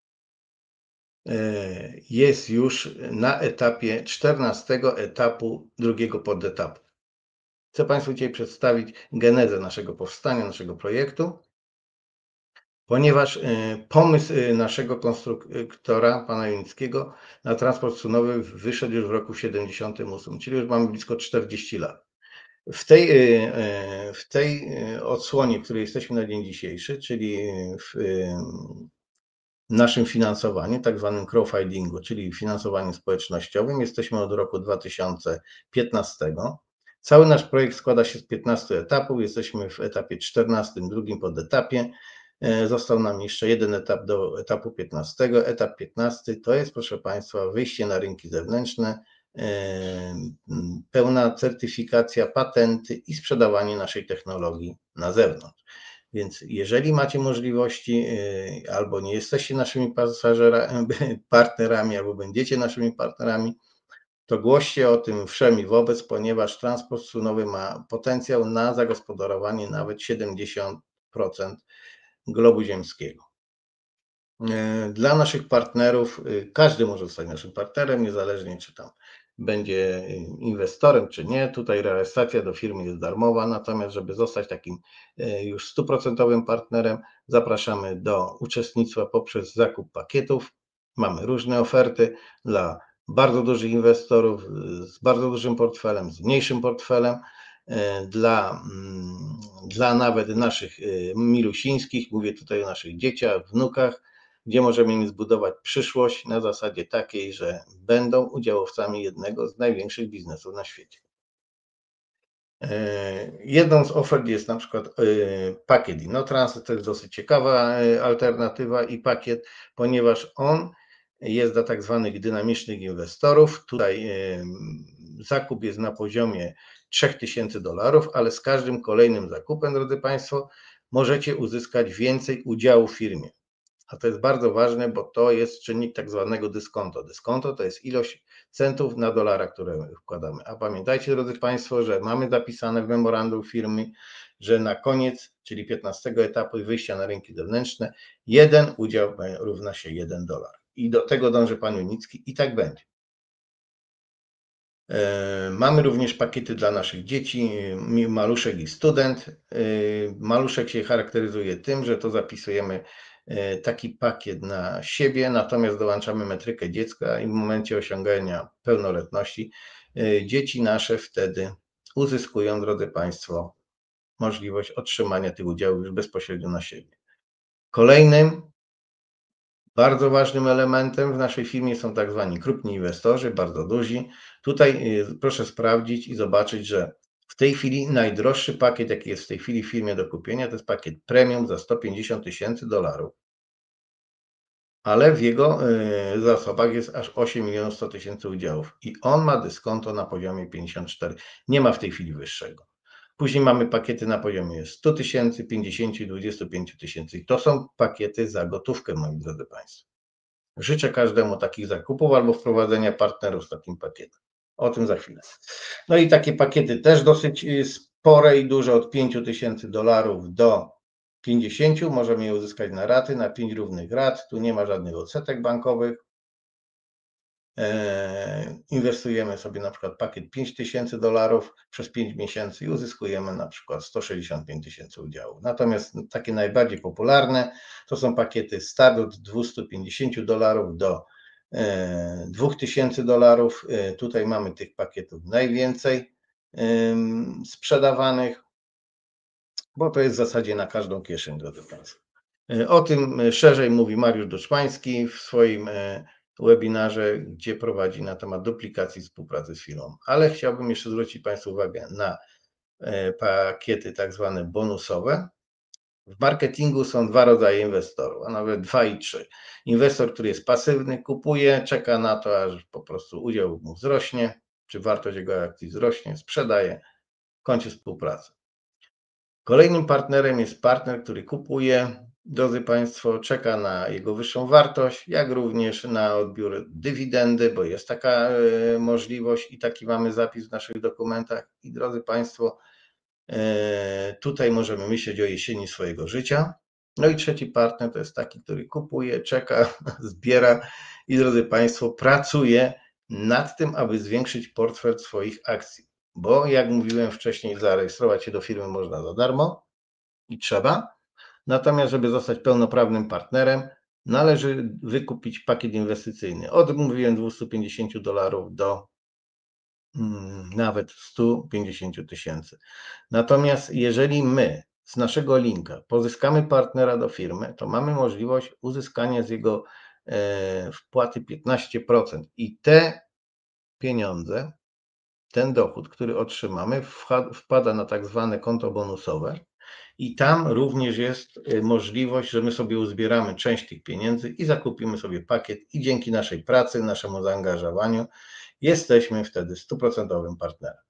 jest już na etapie 14 etapu drugiego podetapu. Chcę Państwu dzisiaj przedstawić genezę naszego powstania, naszego projektu, ponieważ pomysł naszego konstruktora, pana Junickiego, na transport strunowy wyszedł już w roku 1978, czyli już mamy blisko 40 lat. W tej odsłonie, w której jesteśmy na dzień dzisiejszy, czyli w naszym finansowaniu, tak zwanym crowdfundingu, czyli finansowaniu społecznościowym, jesteśmy od roku 2015. Cały nasz projekt składa się z 15 etapów, jesteśmy w etapie 14, drugim podetapie. Został nam jeszcze jeden etap do etapu 15. Etap 15 to jest, proszę Państwa, wyjście na rynki zewnętrzne, pełna certyfikacja, patenty i sprzedawanie naszej technologii na zewnątrz. Więc jeżeli macie możliwości, albo nie jesteście naszymi partnerami, albo będziecie naszymi partnerami, to głoście o tym wszem i wobec, ponieważ transport strunowy ma potencjał na zagospodarowanie nawet 70% globu ziemskiego. Dla naszych partnerów, każdy może zostać naszym partnerem, niezależnie czy tam będzie inwestorem, czy nie. Tutaj rejestracja do firmy jest darmowa, natomiast żeby zostać takim już 100% partnerem, zapraszamy do uczestnictwa poprzez zakup pakietów. Mamy różne oferty dla bardzo dużych inwestorów, z bardzo dużym portfelem, z mniejszym portfelem, dla nawet naszych milusińskich, mówię tutaj o naszych dzieciach, wnukach, gdzie możemy im zbudować przyszłość na zasadzie takiej, że będą udziałowcami jednego z największych biznesów na świecie. Jedną z ofert jest na przykład pakiet InnoTrans, to jest dosyć ciekawa alternatywa i pakiet, ponieważ on jest dla tak zwanych dynamicznych inwestorów. Tutaj zakup jest na poziomie $3000, ale z każdym kolejnym zakupem, drodzy Państwo, możecie uzyskać więcej udziału w firmie. A to jest bardzo ważne, bo to jest czynnik tak zwanego dyskonto. Dyskonto to jest ilość centów na dolara, które wkładamy. A pamiętajcie, drodzy Państwo, że mamy zapisane w memorandum firmy, że na koniec, czyli 15 etapu wyjścia na rynki zewnętrzne, jeden udział równa się $1. I do tego dąży pan Junicki i tak będzie. Mamy również pakiety dla naszych dzieci, maluszek i student. Maluszek się charakteryzuje tym, że to zapisujemy taki pakiet na siebie, natomiast dołączamy metrykę dziecka i w momencie osiągania pełnoletności dzieci nasze wtedy uzyskują, drodzy Państwo, możliwość otrzymania tych udziałów już bezpośrednio na siebie. Kolejnym bardzo ważnym elementem w naszej firmie są tak zwani krupni inwestorzy, bardzo duzi. Tutaj proszę sprawdzić i zobaczyć, że w tej chwili najdroższy pakiet, jaki jest w tej chwili w firmie do kupienia, to jest pakiet premium za $150 000, ale w jego zasobach jest aż 8 100 000 udziałów i on ma dyskonto na poziomie 54. Nie ma w tej chwili wyższego. Później mamy pakiety na poziomie 100 000, 50 i 25 000. I to są pakiety za gotówkę, moi drodzy Państwo. Życzę każdemu takich zakupów albo wprowadzenia partnerów z takim pakietem. O tym za chwilę. No i takie pakiety też dosyć spore i duże, od $5000 do 50. Możemy je uzyskać na raty, na 5 równych rat. Tu nie ma żadnych odsetek bankowych. Inwestujemy sobie na przykład pakiet $5000 przez 5 miesięcy i uzyskujemy na przykład 165 000 udziałów. Natomiast takie najbardziej popularne to są pakiety start od $250 do $2000. Tutaj mamy tych pakietów najwięcej sprzedawanych, bo to jest w zasadzie na każdą kieszeń, drodzy Państwo. O tym szerzej mówi Mariusz Doczmański w swoim webinarze, gdzie prowadzi na temat duplikacji współpracy z firmą. Ale chciałbym jeszcze zwrócić Państwu uwagę na pakiety tak zwane bonusowe. W marketingu są dwa rodzaje inwestorów, a nawet 2 i 3. Inwestor, który jest pasywny, kupuje, czeka na to, aż po prostu udział mu wzrośnie, czy wartość jego akcji wzrośnie, sprzedaje, kończy współpracę. Kolejnym partnerem jest partner, który kupuje, drodzy Państwo, czeka na jego wyższą wartość, jak również na odbiór dywidendy, bo jest taka możliwość i taki mamy zapis w naszych dokumentach. I drodzy Państwo, tutaj możemy myśleć o jesieni swojego życia. No i trzeci partner to jest taki, który kupuje, czeka, zbiera i drodzy Państwo, pracuje nad tym, aby zwiększyć portfel swoich akcji. Bo jak mówiłem wcześniej, zarejestrować się do firmy można za darmo i trzeba. Natomiast, żeby zostać pełnoprawnym partnerem, należy wykupić pakiet inwestycyjny od, mówiłem, $250 do nawet 150 000. Natomiast jeżeli my z naszego linka pozyskamy partnera do firmy, to mamy możliwość uzyskania z jego wpłaty 15% i te pieniądze, ten dochód, który otrzymamy, wpada na tak zwane konto bonusowe i tam również jest możliwość, że my sobie uzbieramy część tych pieniędzy i zakupimy sobie pakiet i dzięki naszej pracy, naszemu zaangażowaniu jesteśmy wtedy 100% partnerem.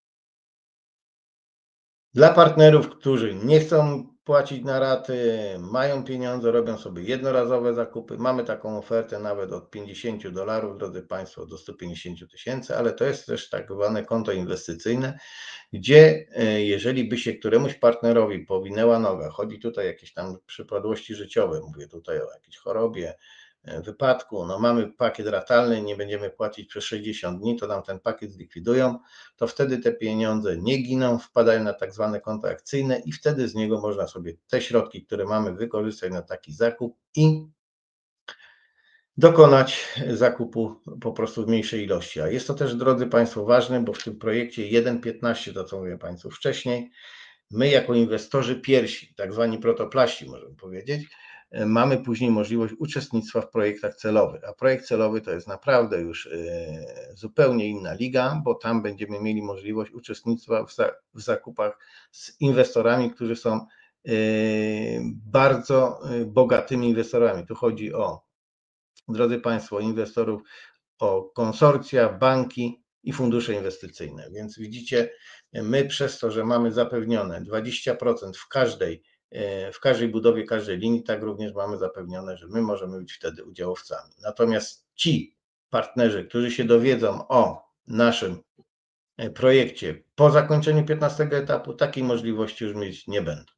Dla partnerów, którzy nie chcą płacić na raty, mają pieniądze, robią sobie jednorazowe zakupy. Mamy taką ofertę nawet od $50, drodzy Państwo, do 150 000, ale to jest też tak zwane konto inwestycyjne, gdzie jeżeli by się któremuś partnerowi powinęła noga, chodzi tutaj o jakieś tam przypadłości życiowe, mówię tutaj o jakiejś chorobie, wypadku, no mamy pakiet ratalny, nie będziemy płacić przez 60 dni, to nam ten pakiet zlikwidują, to wtedy te pieniądze nie giną, wpadają na tak zwane konto akcyjne i wtedy z niego można sobie te środki, które mamy, wykorzystać na taki zakup i dokonać zakupu po prostu w mniejszej ilości. A jest to też, drodzy Państwo, ważne, bo w tym projekcie 1.15, to co mówiłem Państwu wcześniej, my jako inwestorzy pierwsi, tak zwani protoplaści możemy powiedzieć, mamy później możliwość uczestnictwa w projektach celowych, a projekt celowy to jest naprawdę już zupełnie inna liga, bo tam będziemy mieli możliwość uczestnictwa w zakupach z inwestorami, którzy są bardzo bogatymi inwestorami. Tu chodzi o, drodzy Państwo, inwestorów, o konsorcja, banki i fundusze inwestycyjne. Więc widzicie, my przez to, że mamy zapewnione 20% w każdej budowie, każdej linii, tak również mamy zapewnione, że my możemy być wtedy udziałowcami. Natomiast ci partnerzy, którzy się dowiedzą o naszym projekcie po zakończeniu 15 etapu, takiej możliwości już mieć nie będą.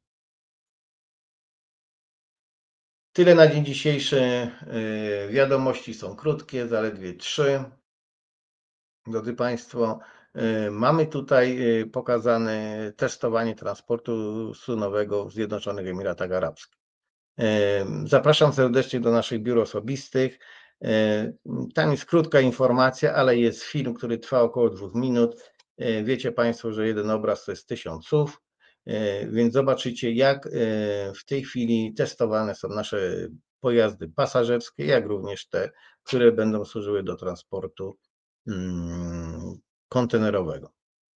Tyle na dzień dzisiejszy. Wiadomości są krótkie, zaledwie 3. Drodzy Państwo, mamy tutaj pokazane testowanie transportu sunowego w Zjednoczonych Emiratach Arabskich. Zapraszam serdecznie do naszych biur osobistych. Tam jest krótka informacja, ale jest film, który trwa około 2 minut. Wiecie Państwo, że jeden obraz to jest 1000 słów, więc zobaczycie, jak w tej chwili testowane są nasze pojazdy pasażerskie, jak również te, które będą służyły do transportu kontenerowego.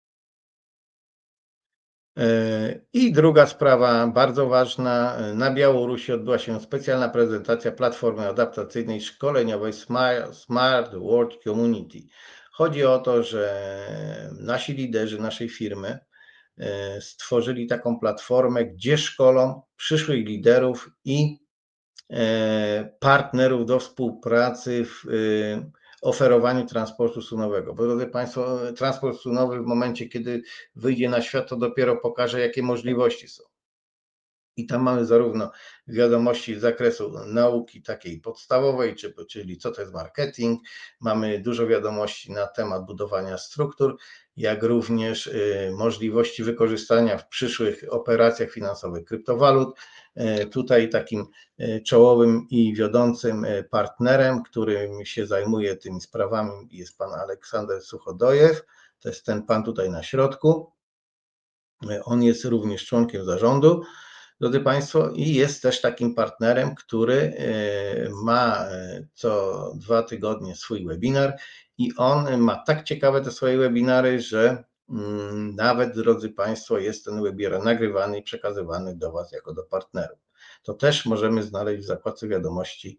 I druga sprawa, bardzo ważna. Na Białorusi odbyła się specjalna prezentacja platformy adaptacyjnej szkoleniowej Smart World Community. Chodzi o to, że nasi liderzy naszej firmy stworzyli taką platformę, gdzie szkolą przyszłych liderów i partnerów do współpracy w oferowaniu transportu sunowego. Bo drodzy Państwo, transport sunowy w momencie, kiedy wyjdzie na świat, to dopiero pokaże, jakie możliwości są. I tam mamy zarówno wiadomości z zakresu nauki takiej podstawowej, czyli co to jest marketing, mamy dużo wiadomości na temat budowania struktur, jak również możliwości wykorzystania w przyszłych operacjach finansowych kryptowalut. Tutaj takim czołowym i wiodącym partnerem, którym się zajmuje tymi sprawami, jest pan Aleksander Suchodojew, to jest ten pan tutaj na środku. On jest również członkiem zarządu, drodzy Państwo, i jest też takim partnerem, który ma co 2 tygodnie swój webinar i on ma tak ciekawe te swoje webinary, że nawet, drodzy Państwo, jest ten webinar nagrywany i przekazywany do Was jako do partnerów. To też możemy znaleźć w zakładce wiadomości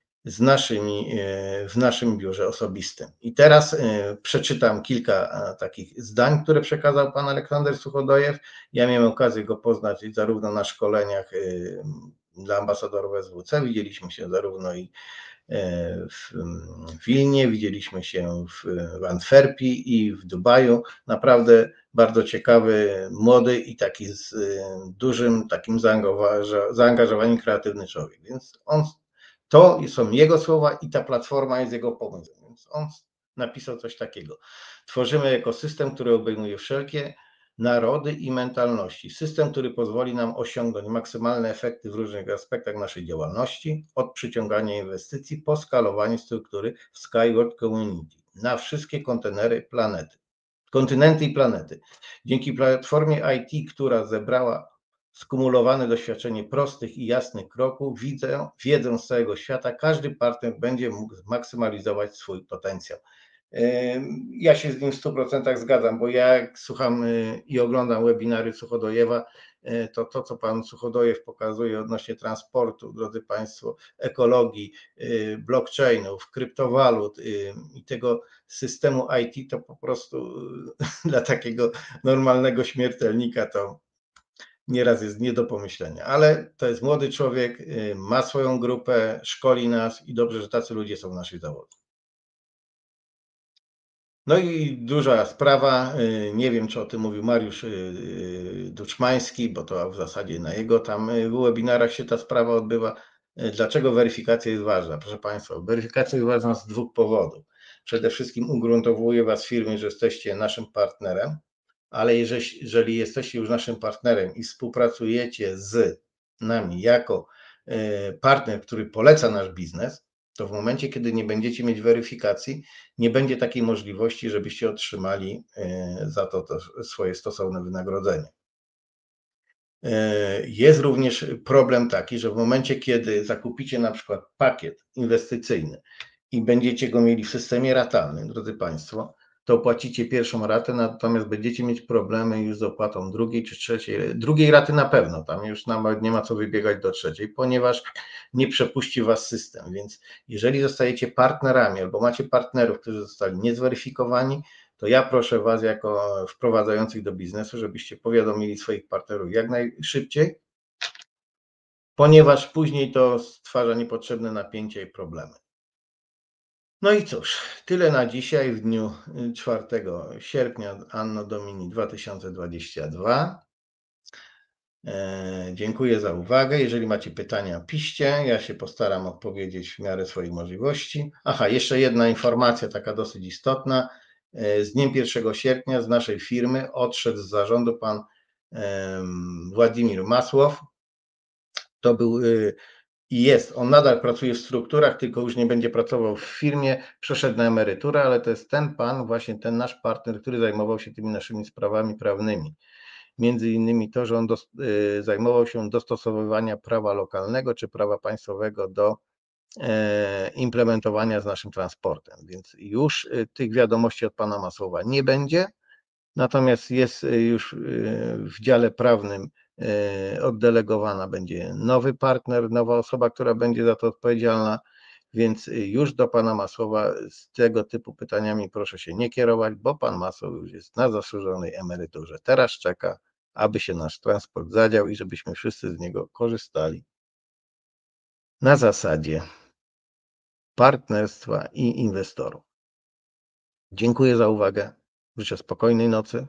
w naszym biurze osobistym. I teraz przeczytam kilka takich zdań, które przekazał pan Aleksander Suchodojew. Ja miałem okazję go poznać zarówno na szkoleniach dla ambasadorów SWC, widzieliśmy się zarówno i w Wilnie, widzieliśmy się w Antwerpii i w Dubaju. Naprawdę bardzo ciekawy, młody i taki z dużym takim zaangażowaniem kreatywny człowiek. Więc to są jego słowa i ta platforma jest jego pomysłem. Więc on napisał coś takiego. Tworzymy ekosystem, który obejmuje wszelkie narody i mentalności. System, który pozwoli nam osiągnąć maksymalne efekty w różnych aspektach naszej działalności, od przyciągania inwestycji po skalowanie struktury w Skyward Community na wszystkie kontynenty i planety. Dzięki platformie IT, która zebrała skumulowane doświadczenie prostych i jasnych kroków, wiedzę z całego świata, każdy partner będzie mógł zmaksymalizować swój potencjał. Ja się z nim w 100% zgadzam, bo ja jak słucham i oglądam webinary Suchodojewa, to co pan Suchodojew pokazuje odnośnie transportu, drodzy Państwo, ekologii, blockchainów, kryptowalut i tego systemu IT, to po prostu dla takiego normalnego śmiertelnika to nieraz jest nie do pomyślenia, ale to jest młody człowiek, ma swoją grupę, szkoli nas i dobrze, że tacy ludzie są w naszych zawodach. No i duża sprawa, nie wiem, czy o tym mówił Mariusz Duczmański, bo to w zasadzie na jego tam webinarach się ta sprawa odbywa. Dlaczego weryfikacja jest ważna? Proszę Państwa, weryfikacja jest ważna z 2 powodów. Przede wszystkim ugruntowuje Was w firmie, że jesteście naszym partnerem, ale jeżeli jesteście już naszym partnerem i współpracujecie z nami jako partner, który poleca nasz biznes, to w momencie, kiedy nie będziecie mieć weryfikacji, nie będzie takiej możliwości, żebyście otrzymali za to swoje stosowne wynagrodzenie. Jest również problem taki, że w momencie, kiedy zakupicie na przykład pakiet inwestycyjny i będziecie go mieli w systemie ratalnym, drodzy Państwo, to opłacicie pierwszą ratę, natomiast będziecie mieć problemy już z opłatą drugiej czy trzeciej, drugiej raty na pewno, tam już nawet nie ma co wybiegać do trzeciej, ponieważ nie przepuści Was system, więc jeżeli zostajecie partnerami albo macie partnerów, którzy zostali niezweryfikowani, to ja proszę Was jako wprowadzających do biznesu, żebyście powiadomili swoich partnerów jak najszybciej, ponieważ później to stwarza niepotrzebne napięcie i problemy. No i cóż, tyle na dzisiaj w dniu 4 sierpnia Anno Domini 2022. Dziękuję za uwagę. Jeżeli macie pytania, piszcie. Ja się postaram odpowiedzieć w miarę swoich możliwości. Aha, jeszcze jedna informacja taka dosyć istotna. Z dniem 1 sierpnia z naszej firmy odszedł z zarządu pan Władimir Masłow. To był i jest, on nadal pracuje w strukturach, tylko już nie będzie pracował w firmie, przeszedł na emeryturę, ale to jest ten pan, właśnie ten nasz partner, który zajmował się tymi naszymi sprawami prawnymi. Między innymi to, że on zajmował się dostosowywania prawa lokalnego czy prawa państwowego do implementowania z naszym transportem, więc już tych wiadomości od pana Masłowa nie będzie, natomiast jest już w dziale prawnym oddelegowana będzie nowy partner, nowa osoba, która będzie za to odpowiedzialna, więc już do pana Masłowa z tego typu pytaniami proszę się nie kierować, bo pan Masłow już jest na zasłużonej emeryturze. Teraz czeka, aby się nasz transport zadział i żebyśmy wszyscy z niego korzystali na zasadzie partnerstwa i inwestorów. Dziękuję za uwagę. Życzę spokojnej nocy,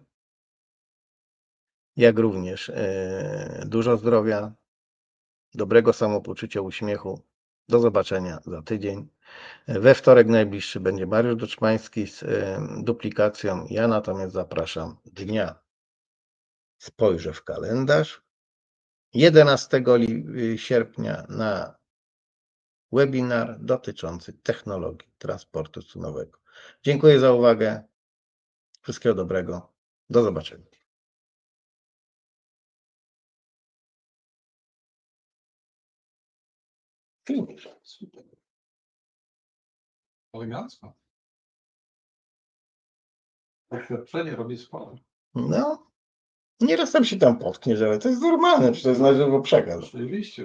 jak również dużo zdrowia, dobrego samopoczucia, uśmiechu. Do zobaczenia za tydzień. We wtorek najbliższy będzie Mariusz Doczmański z duplikacją. Ja natomiast zapraszam dnia. Spojrzę w kalendarz. 11 sierpnia na webinar dotyczący technologii transportu cunowego. Dziękuję za uwagę. Wszystkiego dobrego. Do zobaczenia. Finisz. Super. Elegancko. Doświadczenie robi swoje. No, nieraz tam się tam potkniesz, ale to jest normalne, przecież to jest na żywo przekaz. Oczywiście.